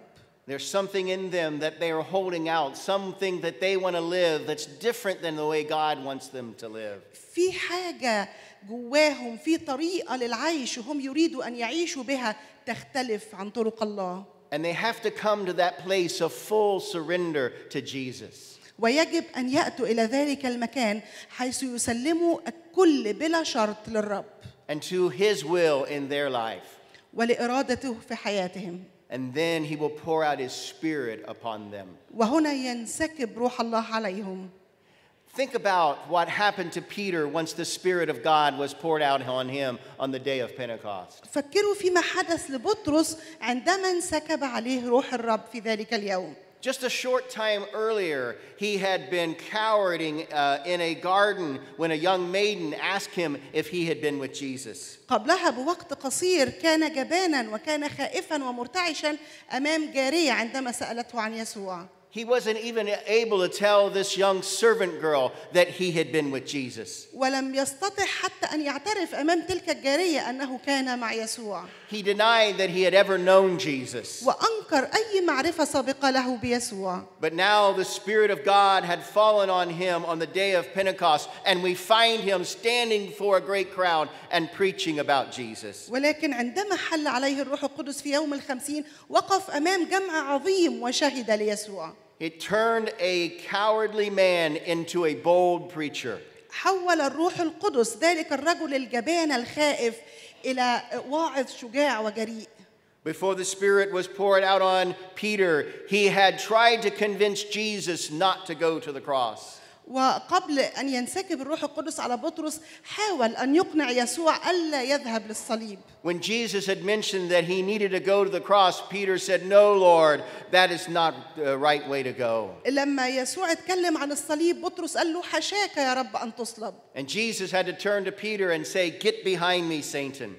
There's something in them that they are holding out, something that they want to live that's different than the way God wants them to live. في حاجة جواهم، في طريقة للعيش وهم يريدوا أن يعيشوا بها تختلف عن طرق الله. And they have to come to that place of full surrender to Jesus. ويجب أن يأتوا إلى ذلك المكان حيث يسلموا الكل بلا شرط للرب. And to His will in their life. ولإرادته في حياتهم. And then He will pour out His Spirit upon them. وهنا ينسكب روح الله عليهم. Think about what happened to Peter once the Spirit of God was poured out on him on the day of Pentecost. فكروا فيما حدث لبطرس عندما انسكب عليه روح الرب في ذلك اليوم. Just a short time earlier, he had been cowering in a garden when a young maiden asked him if he had been with Jesus. قبلها بوقت قصير كان جبانا وكان خائفا ومرتعشا أمام جارية عندما سألته عن يسوع. He wasn't even able to tell this young servant girl that he had been with Jesus. ولم يستطع حتى أن يعترف أمام تلك الجارية أنه كان مع يسوع. He denied that he had ever known Jesus. وأنكر أي معرفة سابقة له بيسوع. But now the Spirit of God had fallen on him on the day of Pentecost, and we find him standing before a great crowd and preaching about Jesus. ولكن عندما حل عليه الروح القدس في يوم الخمسين وقف أمام جمع عظيم وشهد ليسوع. It turned a cowardly man into a bold preacher. حول الروح القدس ذلك الرجل الجبان الخائف إلى واعظ شجاع وجريء. Before the Spirit was poured out on Peter, he had tried to convince Jesus not to go to the cross. وقبل أن ينسكب الروح القدس على بطرس حاول أن يقنع يسوع ألا يذهب للصليب. When Jesus had mentioned that he needed to go to the cross, Peter said, "No, Lord, that is not the right way to go." لما يسوع اتكلم عن الصليب بطرس قال له حشاك يا رب أن تصلب. And Jesus had to turn to Peter and say, "Get behind me, Satan."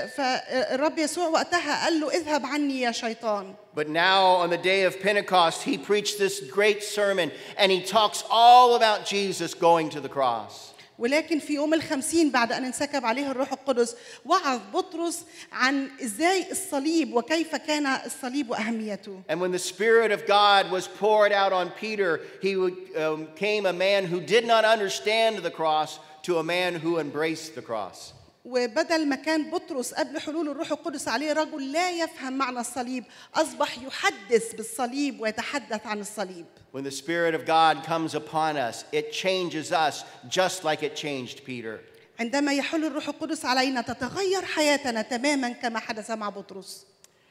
فالرب يسوع وقتها قال له اذهب عني يا شيطان. But now on the day of Pentecost, he preached this great sermon and he talks all about Jesus going to the cross. ولكن في يوم الخمسين بعد أن انسكب عليه الروح القدس وعظ بطرس عن إزاي الصليب وكيف كان الصليب وأهميته. And when the Spirit of God was poured out on Peter, he became a man who did not understand the cross to a man who embraced the cross. وبدل ما كان بطرس قبل حلول الروح القدس عليه رجل لا يفهم معنى الصليب أصبح يحدث بالصليب ويتحدث عن الصليب. When the Spirit of God comes upon us, it changes us just like it changed Peter. عندما يحل الروح القدس علينا تتغير حياتنا تماما كما حدث مع بطرس.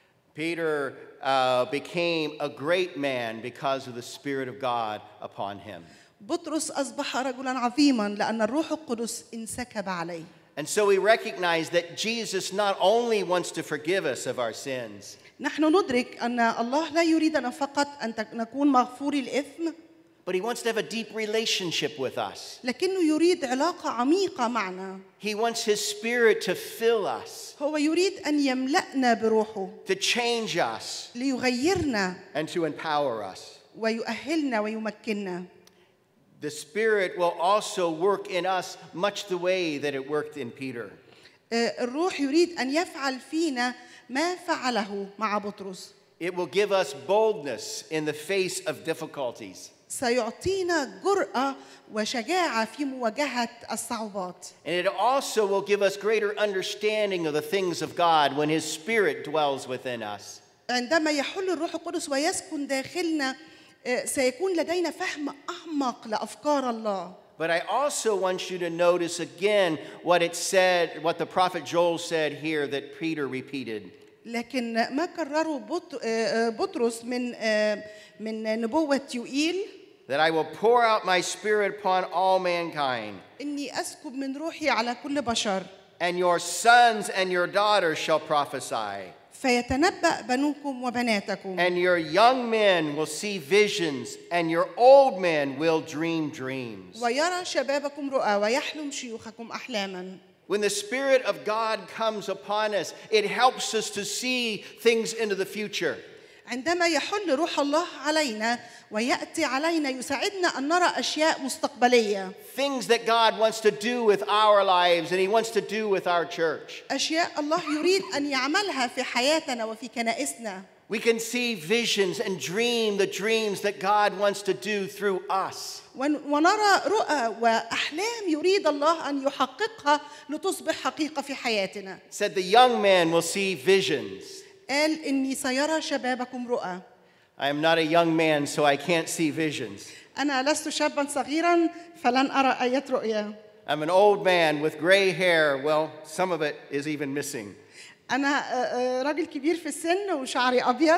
Peter became a great man because of the Spirit of God upon him. بطرس أصبح رجلا عظيما لأن الروح القدس انسكب عليه. And so we recognize that Jesus not only wants to forgive us of our sins, نحن ندرك أن الله لا يريدنا فقط أن نكون مغفوري الإثم، but he wants to have a deep relationship with us. لكنه يريد علاقة عميقة معنا. He wants his Spirit to fill us, هو يريد أن يملأنا بروحه to change us, ليغيرنا and to empower us. ويؤهلنا ويمكننا. The Spirit will also work in us much the way that it worked in Peter. الروح يريد أن يفعل فينا ما فعله مع بطرس. It will give us boldness in the face of difficulties. سيعطينا جرأة وشجاعة في مواجهة الصعوبات. And it also will give us greater understanding of the things of God when his Spirit dwells within us. عندما يحل الروح القدس ويسكن داخلنا سيكون لدينا فهم أعمق لأفكار الله. But I also want you to notice again what it said, what the prophet Joel said here that Peter repeated. لكن ما كرره بطرس من نبوة يوئيل That I will pour out my Spirit upon all mankind. إني أسكب من روحي على كل بشر. And your sons and your daughters shall prophesy. فيتنبأ بنوكم وبناتكم. And your young men will see visions, and your old men will dream dreams. ويرى شبابكم رؤى ويحلم شيوخكم أحلاما. When the Spirit of God comes upon us, it helps us to see things into the future. عندما يحل روح الله علينا ويأتي علينا يساعدنا أن نرى أشياء مستقبلية. Things that God wants to do with our lives and he wants to do with our church. أشياء الله يريد أن يعملها في حياتنا وفي كنائسنا. We can see visions and dream the dreams that God wants to do through us. ونرى رؤى وأحلام يريد الله أن يحققها لتصبح حقيقة في حياتنا. Said the young man will see visions. قال إني سيرى شبابكم رؤى. I am not a young man, so I can't see visions. أنا لست شابا صغيرا فلن أرى آيات رؤيا. I'm an old man with gray hair. Well, some of it is even missing. أنا راجل كبير في السن وشعري أبيض.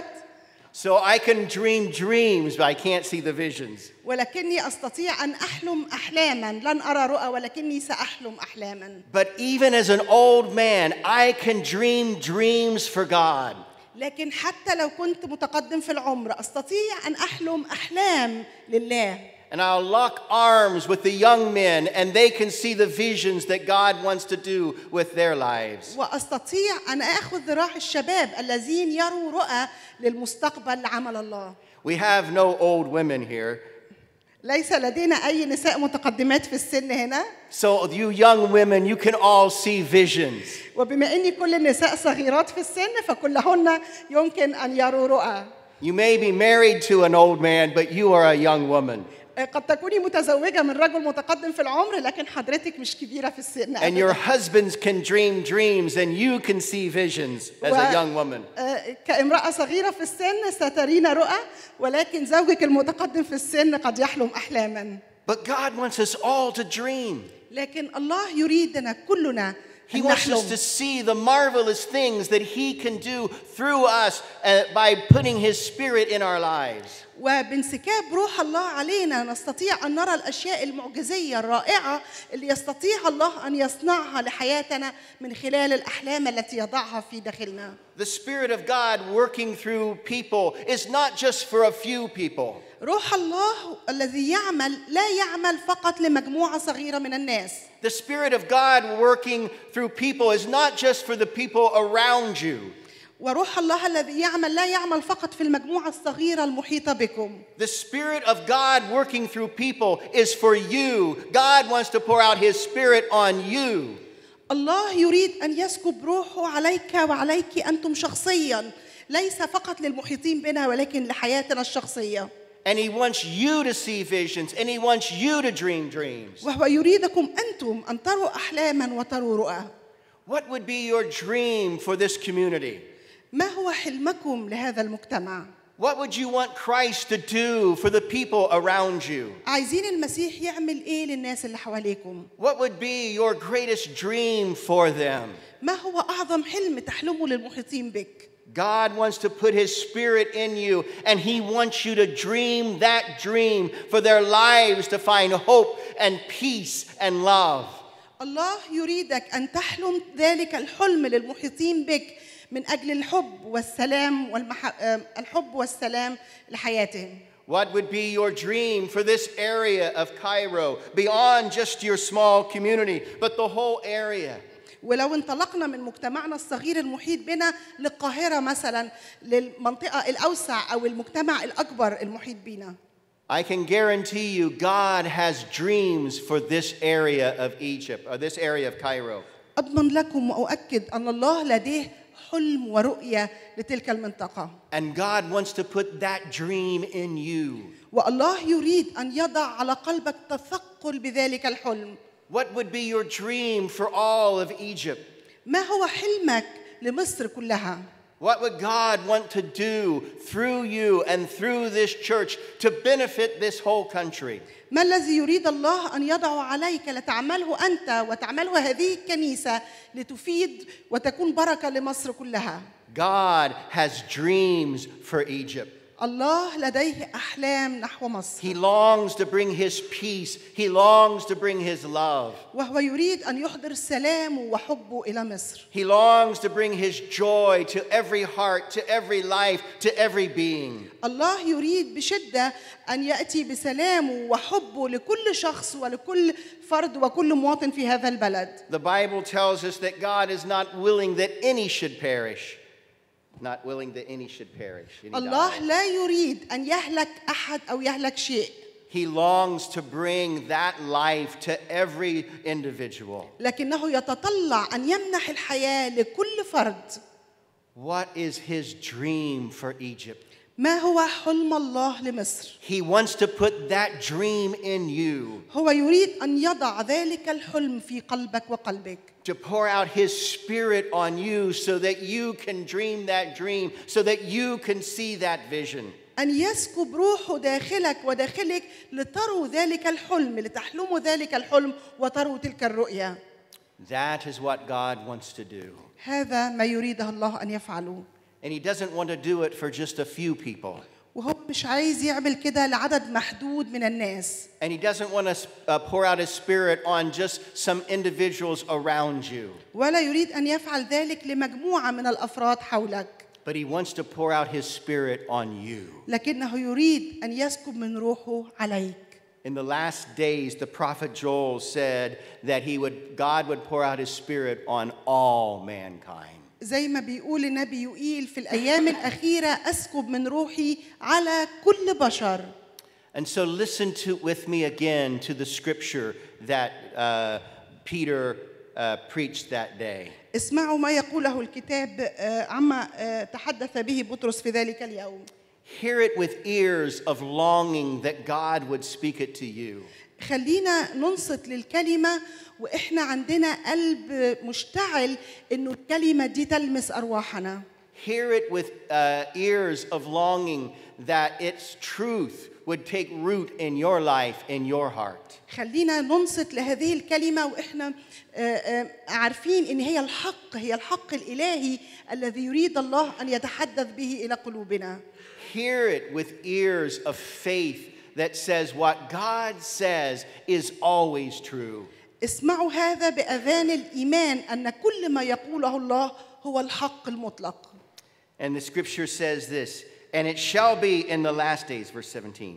So I can dream dreams, but I can't see the visions. ولكني أستطيع أن أحلم أحلاما، لن أرى رؤى ولكني سأحلم أحلاما. But even as an old man, I can dream dreams for God. لكن حتى لو كنت متقدم في العمر أستطيع أن أحلم أحلام لله. And I'll lock arms with the young men, and they can see the visions that God wants to do with their lives. وأستطيع أن آخذ ذراع الشباب الذين يروا رؤى للمستقبل لعمل الله. We have no old women here. ليس لدينا أي نساء متقدمات في السن هنا. So you young women, you can all see visions. وبما أن كل النساء صغيرات في السن فكلهن يمكن أن يروا رؤى. You may be married to an old man, but you are a young woman. قد تكوني متزوجة من رجل متقدم في العمر لكن حضرتك مش كبيرة في السن. And your husbands can dream dreams and you can see visions as a young woman. كامرأة صغيرة في السن سترين رؤى ولكن زوجك المتقدم في السن قد يحلم أحلاما. But God wants us all to dream. لكن الله يريدنا كلنا He أن wants us نحلم. to see the marvelous things that He can do through us by putting His Spirit in our lives. وبانسكاب روح الله علينا نستطيع أن نرى الأشياء المعجزية الرائعة اللي يستطيع الله أن يصنعها لحياتنا من خلال الأحلام التي يضعها في داخلنا. The Spirit of God working through people is not just for a few people. روح الله الذي يعمل لا يعمل فقط لمجموعة صغيرة من الناس. The Spirit of God working through people is not just for the people around you. وروح الله الذي يعمل لا يعمل فقط في المجموعة الصغيرة المحيطة بكم. The Spirit of God working through people is for you. God wants to pour out His Spirit on you. الله يريد أن يسكب روحه عليك وعليك أنتم شخصياً، ليس فقط للمحيطين بنا ولكن لحياتنا الشخصية. And He wants you to see visions, and He wants you to dream dreams. وهو يريدكم أنتم أن تروا أحلاما وتروا رؤى. What would be your dream for this community? ما هو حلمكم لهذا المجتمع؟ What would you want Christ to do for the people around you? عايزين المسيح يعمل إيه للناس اللي حواليكم؟ What would be your greatest dream for them? ما هو أعظم حلم تحلمه للمحيطين بك؟ God wants to put His Spirit in you, and He wants you to dream that dream for their lives to find hope and peace and love. الله يريدك أن تحلم ذلك الحلم للمحيطين بك من أجل الحب والسلام الحب والسلام لحياتهم. What would be your dream for this area of Cairo, beyond just your small community, but the whole area? ولو انطلقنا من مجتمعنا الصغير المحيط بنا للقاهرة مثلا للمنطقة الأوسع أو المجتمع الأكبر المحيط بنا. I can guarantee you God has dreams for this area of Egypt, or this area of Cairo. أضمن لكم وأؤكد أن الله لديه حلم ورؤية لتلك المنطقة. And God wants to put that dream in you. والله يريد أن يضع على قلبك تثقل بذلك الحلم. What would be your dream for all of Egypt? ما هو حلمك لمصر كلها؟ What would God want to do through you and through this church to benefit this whole country? ما الذي يريد الله أن يضع عليك لتعمله أنت وتعمله هذه الكنيسة لتفيد وتكون بركة لمصر كلها؟ God has dreams for Egypt. الله لديه أحلام نحو مصر. He longs to bring His peace. He longs to bring His love. وهو يريد أن يحضر السلام وحبه إلى مصر. He longs to bring His joy to every heart, to every life, to every being. الله يريد بشدة أن يأتي بسلامه وحبه لكل شخص ولكل فرد وكل مواطن في هذا البلد. The Bible tells us that God is not willing that any should perish. Not willing that any should perish. الله لا يريد أن يهلك أحد أو يهلك شيء. He longs to bring that life to every individual. لكنه يتطلع أن يمنح الحياة لكل فرد. What is his dream for Egypt? ما هو حلم الله لمصر؟ He wants to put that dream in you, هو يريد أن يضع ذلك الحلم في قلبك وقلبك. to pour out his spirit on you so that you can dream that dream, so that you can see that vision. أن يسكب روحه داخلك وداخلك لتروا ذلك الحلم، لتحلموا ذلك الحلم وتروا تلك الرؤية. That is what God wants to do. هذا ما يريده الله أن يفعله. And he doesn't want to do it for just a few people. وهو مش عايز يعمل كده لعدد محدود من الناس. And he doesn't want to pour out his spirit on just some individuals around you. ولا يريد أن يفعل ذلك لمجموعة من الأفراد حولك. But he wants to pour out his spirit on you. لكنه يريد أن يسكب من روحه عليك. In the last days, the prophet Joel said that God would pour out his spirit on all mankind. زي ما بيقول النبي يوئيل في الأيام الأخيرة أسكب من روحي على كل بشر. And so listen with me again to the scripture that Peter preached that day. اسمعوا ما يقوله الكتاب عما تحدث به بطرس في ذلك اليوم. Hear it with ears of longing that God would speak it to you. خلينا ننصت للكلمة وإحنا عندنا قلب مشتعل إنه الكلمة دي تلمس أرواحنا. Hear it with ears of longing that its truth would take root in your life, in your heart. خلينا ننصت لهذه الكلمة وإحنا عارفين إن هي الحق الإلهي الذي يريد الله أن يتحدث به إلى قلوبنا. Hear it with ears of faith that says what God says is always true. اسمعوا هذا بأذان الإيمان أن كل ما يقوله الله هو الحق المطلق. And the scripture says this, and it shall be in the last days, verse 17.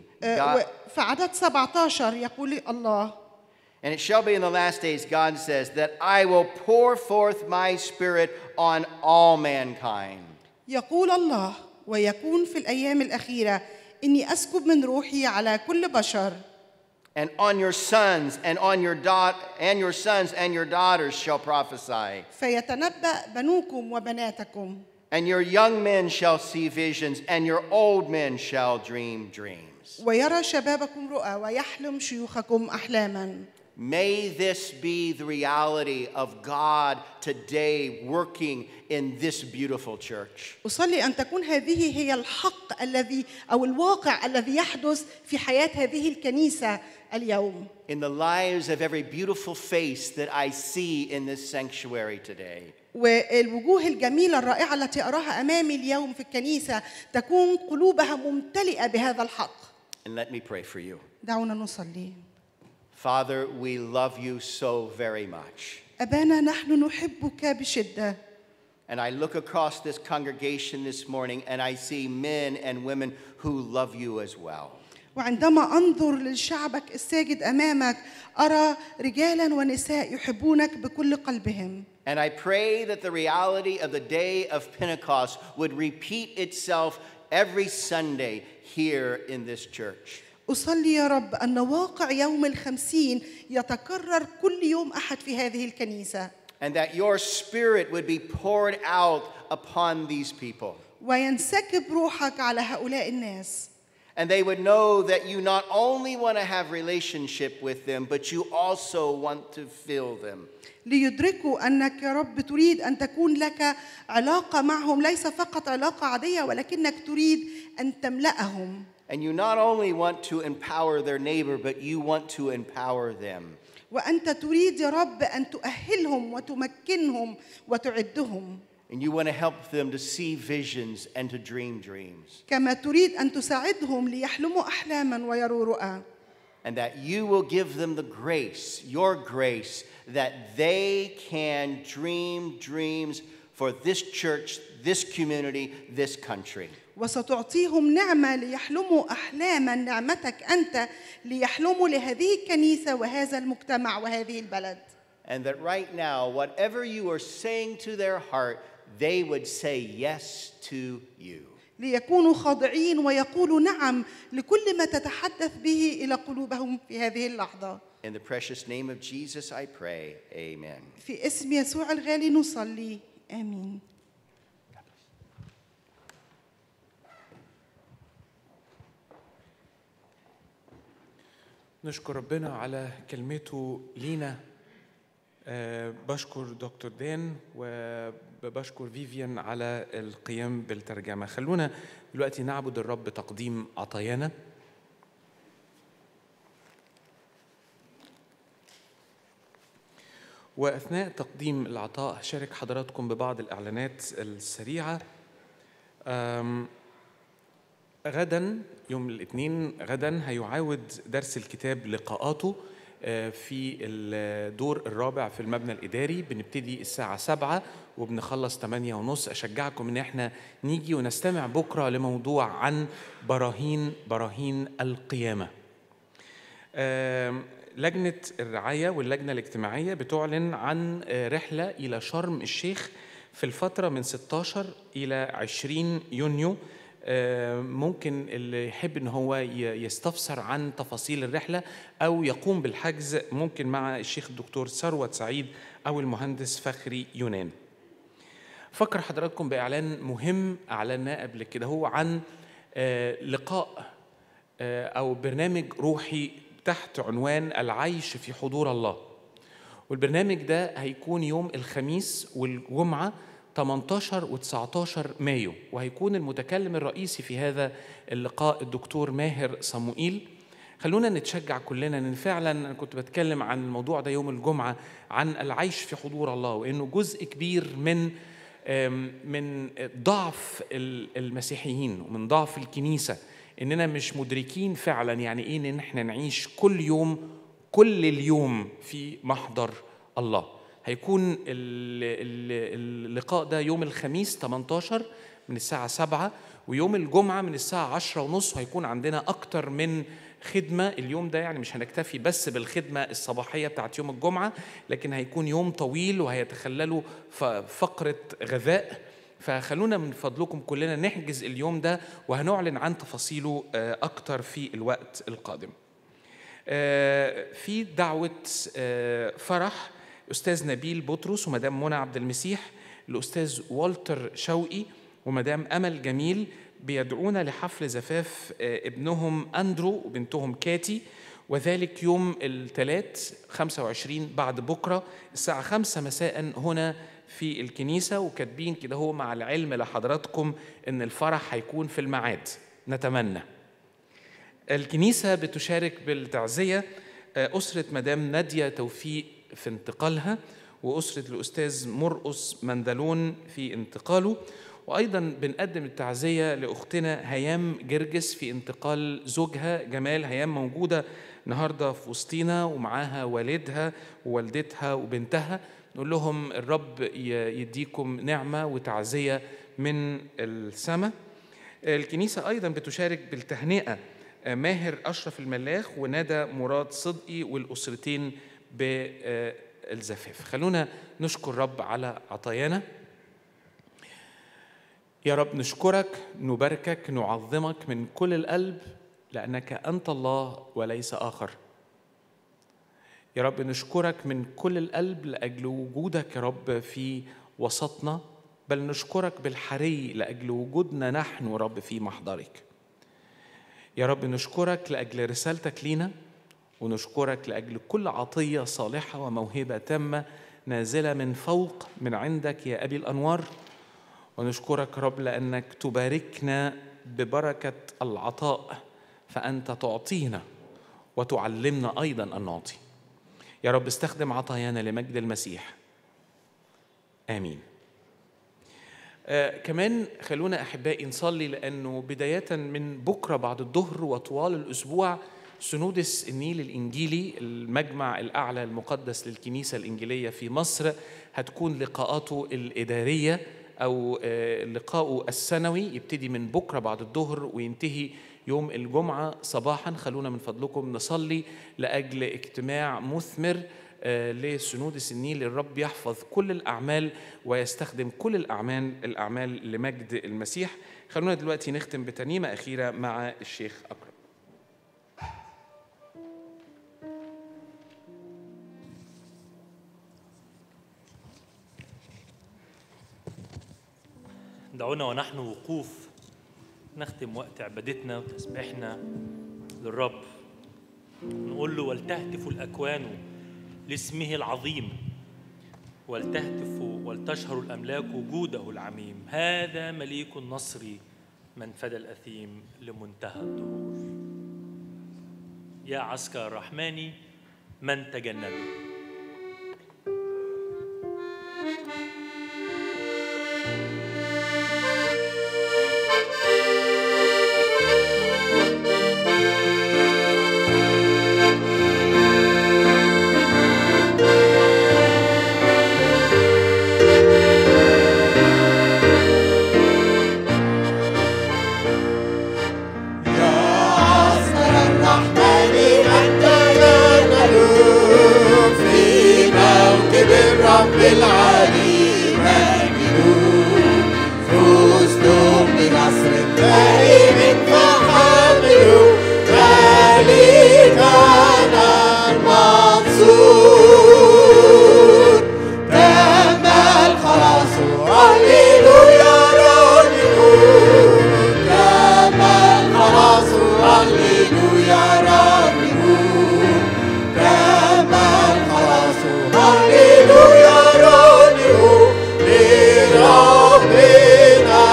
في عدد 17 يقول الله And it shall be in the last days, God says, that I will pour forth my spirit on all mankind. يقول الله ويكون في الأيام الأخيرة إني أسكب من روحي على كل بشر. And on your sons and on your your sons and your daughters shall prophesy. فيتنبأ بنوكم وبناتكم. And your young men shall see visions, and your old men shall dream dreams. ويرى شبابكم رؤى ويحلم شيوخكم أحلاما. May this be the reality of God today working in this beautiful church. أصلي أن تكون هذه هي الحق الذي أو الواقع الذي يحدث في حياة هذه الكنيسة اليوم. In the lives of every beautiful face that I see in this sanctuary today. والوجوه الجميلة الرائعة التي أراها أمامي اليوم في الكنيسة تكون قلوبها ممتلئة بهذا الحق. And let me pray for you. دعونا نصلي. Father, we love you so very much. أبانا نحن نحبك بشدة. And I look across this congregation this morning and I see men and women who love you as well. وعندما أنظر لشعبك الساجد أمامك أرى رجالا ونساء يحبونك بكل قلبهم. And I pray that the reality of the day of Pentecost would repeat itself every Sunday here in this church. أصلي يا رب أن واقع يوم الخمسين يتكرر كل يوم أحد في هذه الكنيسة. And that your spirit would be poured out upon these people. وينسكب روحك على هؤلاء الناس. And they would know that you not only want to have relationship with them, but you also want to fill them. ليدركوا أنك يا رب تريد أن تكون لك علاقة معهم ليس فقط علاقة عادية ولكنك تريد أن تملأهم. And you not only want to empower their neighbor, but you want to empower them. وأنت تريد يا رب أن تؤهلهم وتمكنهم وتعدهم. And you want to help them to see visions and to dream dreams. كما تريد أن تساعدهم ليحلموا أحلاما ويروا رؤى. And that you will give them the grace, your grace, that they can dream dreams for this church, this community, this country. وستعطيهم نعمة ليحلموا أحلاما نعمتك أنت ليحلموا لهذه الكنيسة وهذا المجتمع وهذه البلد. And that right now, whatever you are saying to their heart, they would say yes to you. ليكونوا خاضعين ويقولوا نعم لكل ما تتحدث به إلى قلوبهم في هذه اللحظة. In the precious name of Jesus, I pray. Amen. في اسم يسوع الغالي نصلي. آمين. نشكر ربنا على كلمته لينا. بشكر دكتور دان وبشكر فيفيان على القيام بالترجمة. خلونا دلوقتي نعبد الرب تقديم عطايانا. وأثناء تقديم العطاء هشارك حضراتكم ببعض الإعلانات السريعة. غدا يوم الاثنين غدا هيعاود درس الكتاب لقاءاته في الدور الرابع في المبنى الإداري. بنبتدي الساعة 7 وبنخلص 8:30. أشجعكم إن احنا نيجي ونستمع بكرة لموضوع عن براهين القيامة. لجنة الرعاية واللجنة الاجتماعية بتعلن عن رحلة إلى شرم الشيخ في الفترة من 16 إلى 20 يونيو. ممكن اللي يحب إن هو يستفسر عن تفاصيل الرحلة أو يقوم بالحجز ممكن مع الشيخ الدكتور ثروت سعيد أو المهندس فخري يونان. فكر حضراتكم بإعلان مهم أعلناه قبل كده، هو عن لقاء أو برنامج روحي تحت عنوان العيش في حضور الله. والبرنامج ده هيكون يوم الخميس والجمعة 18 و19 مايو، وهيكون المتكلم الرئيسي في هذا اللقاء الدكتور ماهر صموئيل. خلونا نتشجع كلنا، ان فعلا انا كنت بتكلم عن الموضوع ده يوم الجمعة عن العيش في حضور الله، وانه جزء كبير من ضعف المسيحيين ومن ضعف الكنيسة، اننا مش مدركين فعلا يعني ايه ان احنا نعيش كل اليوم في محضر الله. هيكون اللقاء ده يوم الخميس 18 من الساعة 7، ويوم الجمعة من الساعة 10:30. هيكون عندنا أكتر من خدمة اليوم ده، يعني مش هنكتفي بس بالخدمة الصباحية بتاعت يوم الجمعة، لكن هيكون يوم طويل وهيتخلله فقرة غذاء. فخلونا من فضلكم كلنا نحجز اليوم ده، وهنعلن عن تفاصيله أكتر في الوقت القادم. في دعوة فرح أستاذ نبيل بطرس ومدام منى عبد المسيح، الأستاذ والتر شوقي ومدام أمل جميل بيدعونا لحفل زفاف ابنهم أندرو وبنتهم كاتي، وذلك يوم الثلاث 25 بعد بكرة الساعة 5 مساء هنا في الكنيسة. وكاتبين كده هو مع العلم لحضراتكم إن الفرح هيكون في الميعاد. نتمنى. الكنيسة بتشارك بالتعزية أسرة مدام نادية توفيق في انتقالها، وأسرة الأستاذ مرقس مندلون في انتقاله. وأيضا بنقدم التعزية لأختنا هيام جرجس في انتقال زوجها جمال. هيام موجودة النهاردة في وسطينا ومعاها والدها ووالدتها وبنتها. نقول لهم الرب يديكم نعمة وتعزية من السماء. الكنيسة أيضا بتشارك بالتهنئة ماهر أشرف الملاخ وندى مراد صدقي والأسرتين بالزفاف. خلونا نشكر رب على عطايانا. يا رب نشكرك، نباركك، نعظمك من كل القلب، لأنك أنت الله وليس آخر. يا رب نشكرك من كل القلب لأجل وجودك يا رب في وسطنا، بل نشكرك بالحري لأجل وجودنا نحن رب في محضرك. يا رب نشكرك لأجل رسالتك لينا، ونشكرك لأجل كل عطية صالحة وموهبة تامة نازلة من فوق من عندك يا أبي الأنوار. ونشكرك رب لأنك تباركنا ببركة العطاء، فأنت تعطينا وتعلمنا أيضا أن نعطي. يا رب استخدم عطايانا لمجد المسيح. آمين. كمان خلونا أحبائي نصلي، لأنه بداية من بكرة بعد الظهر وطوال الأسبوع سنودس النيل الإنجيلي، المجمع الأعلى المقدس للكنيسة الإنجيلية في مصر، هتكون لقاءاته الإدارية أو لقاءه السنوي، يبتدي من بكرة بعد الظهر وينتهي يوم الجمعة صباحا. خلونا من فضلكم نصلي لأجل اجتماع مثمر لسنودس النيل. الرب يحفظ كل الأعمال ويستخدم كل الأعمال لمجد المسيح. خلونا دلوقتي نختم بترنيمة أخيرة مع الشيخ أكرم. دعونا ونحن وقوف نختم وقت عبادتنا وتسبيحنا للرب نقول له ولتهتف الأكوان لاسمه العظيم، ولتهتف ولتشهر الأملاك وجوده العميم. هذا مليك النصر من فدى الأثيم لمنتهى الدهور. يا عسكر الرحمن من تجندوا. بالعلي مجدون فزتم بنصر دائم فحملوا ملكنا المنصور. تم الخلاص هللويا رنموا، تم الخلاص هللويا رنموا، تم الخلاص هللويا لربنا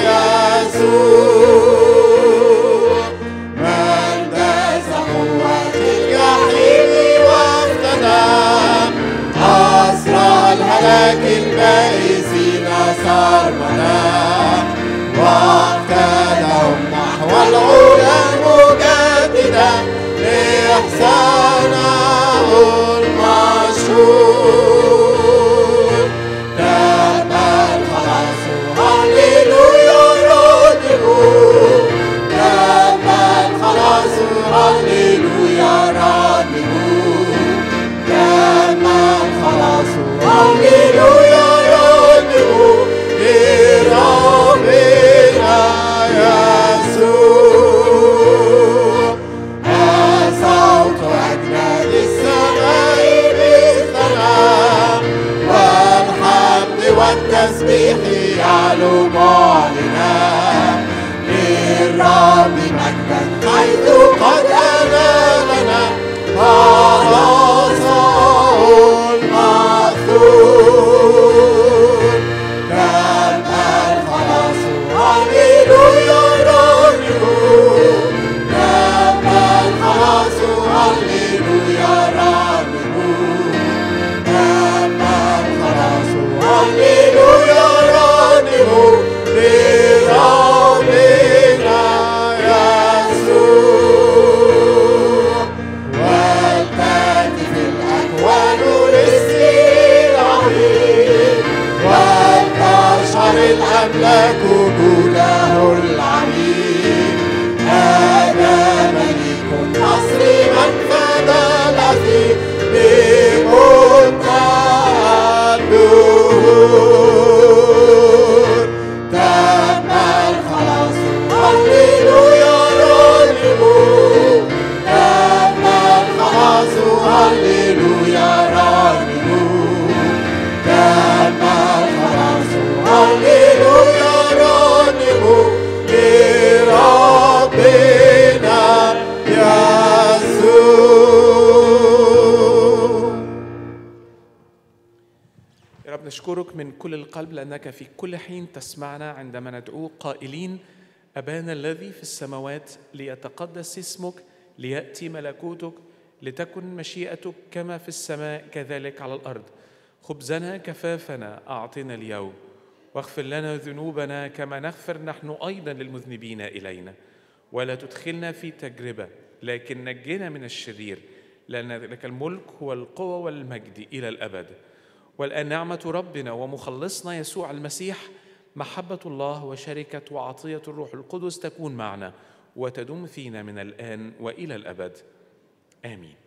يسوع. من داس قوة الجحيم وافتدى أسرى الهلاك البائسين سرمدا، واقتادهم نحو العلا مجددا لإحسانه المشهور. تم الخلاص هللويا رنموا، تم الخلاص هللويا رنموا، تم الخلاص هللويا رنموا لربنا يسوع. صوت أجناد السماء بالسلام والحمد والتسبيح يعلو معلنا للرب مجدا حيث قد أنالنا خلاصه المأثور. تم الخلاص هللويا رنموا، تم الخلاص هللويا رنموا، تم الخلاص هللويا رنموا لربنا يسوع. ولتهتف الأكوان لاسمه العظيم، ولتشهر الأملاك وجوده العميم. هذا مليك النصر من فدى الأثيم لمنتهى الدهور. تم الخلاص هللويا رنموا، تم الخلاص هللويا رنموا، تم الخلاص هللويا رنموا لربنا يسوع. يا رب نشكرك من كل القلب لأنك في كل حين تسمعنا عندما ندعوك قائلين: أبانا الذي في السماوات ليتقدس اسمك، ليأتي ملكوتك، لتكن مشيئتك كما في السماء كذلك على الأرض. خبزنا كفافنا أعطنا اليوم، واغفر لنا ذنوبنا كما نغفر نحن أيضا للمذنبين إلينا، ولا تدخلنا في تجربة لكن نجنا من الشرير، لأن لك الملك والقوة والمجد إلى الأبد. والآن نعمة ربنا ومخلصنا يسوع المسيح، محبة الله وشركة وعطية الروح القدس تكون معنا وتدوم فينا من الآن وإلى الأبد. آمين.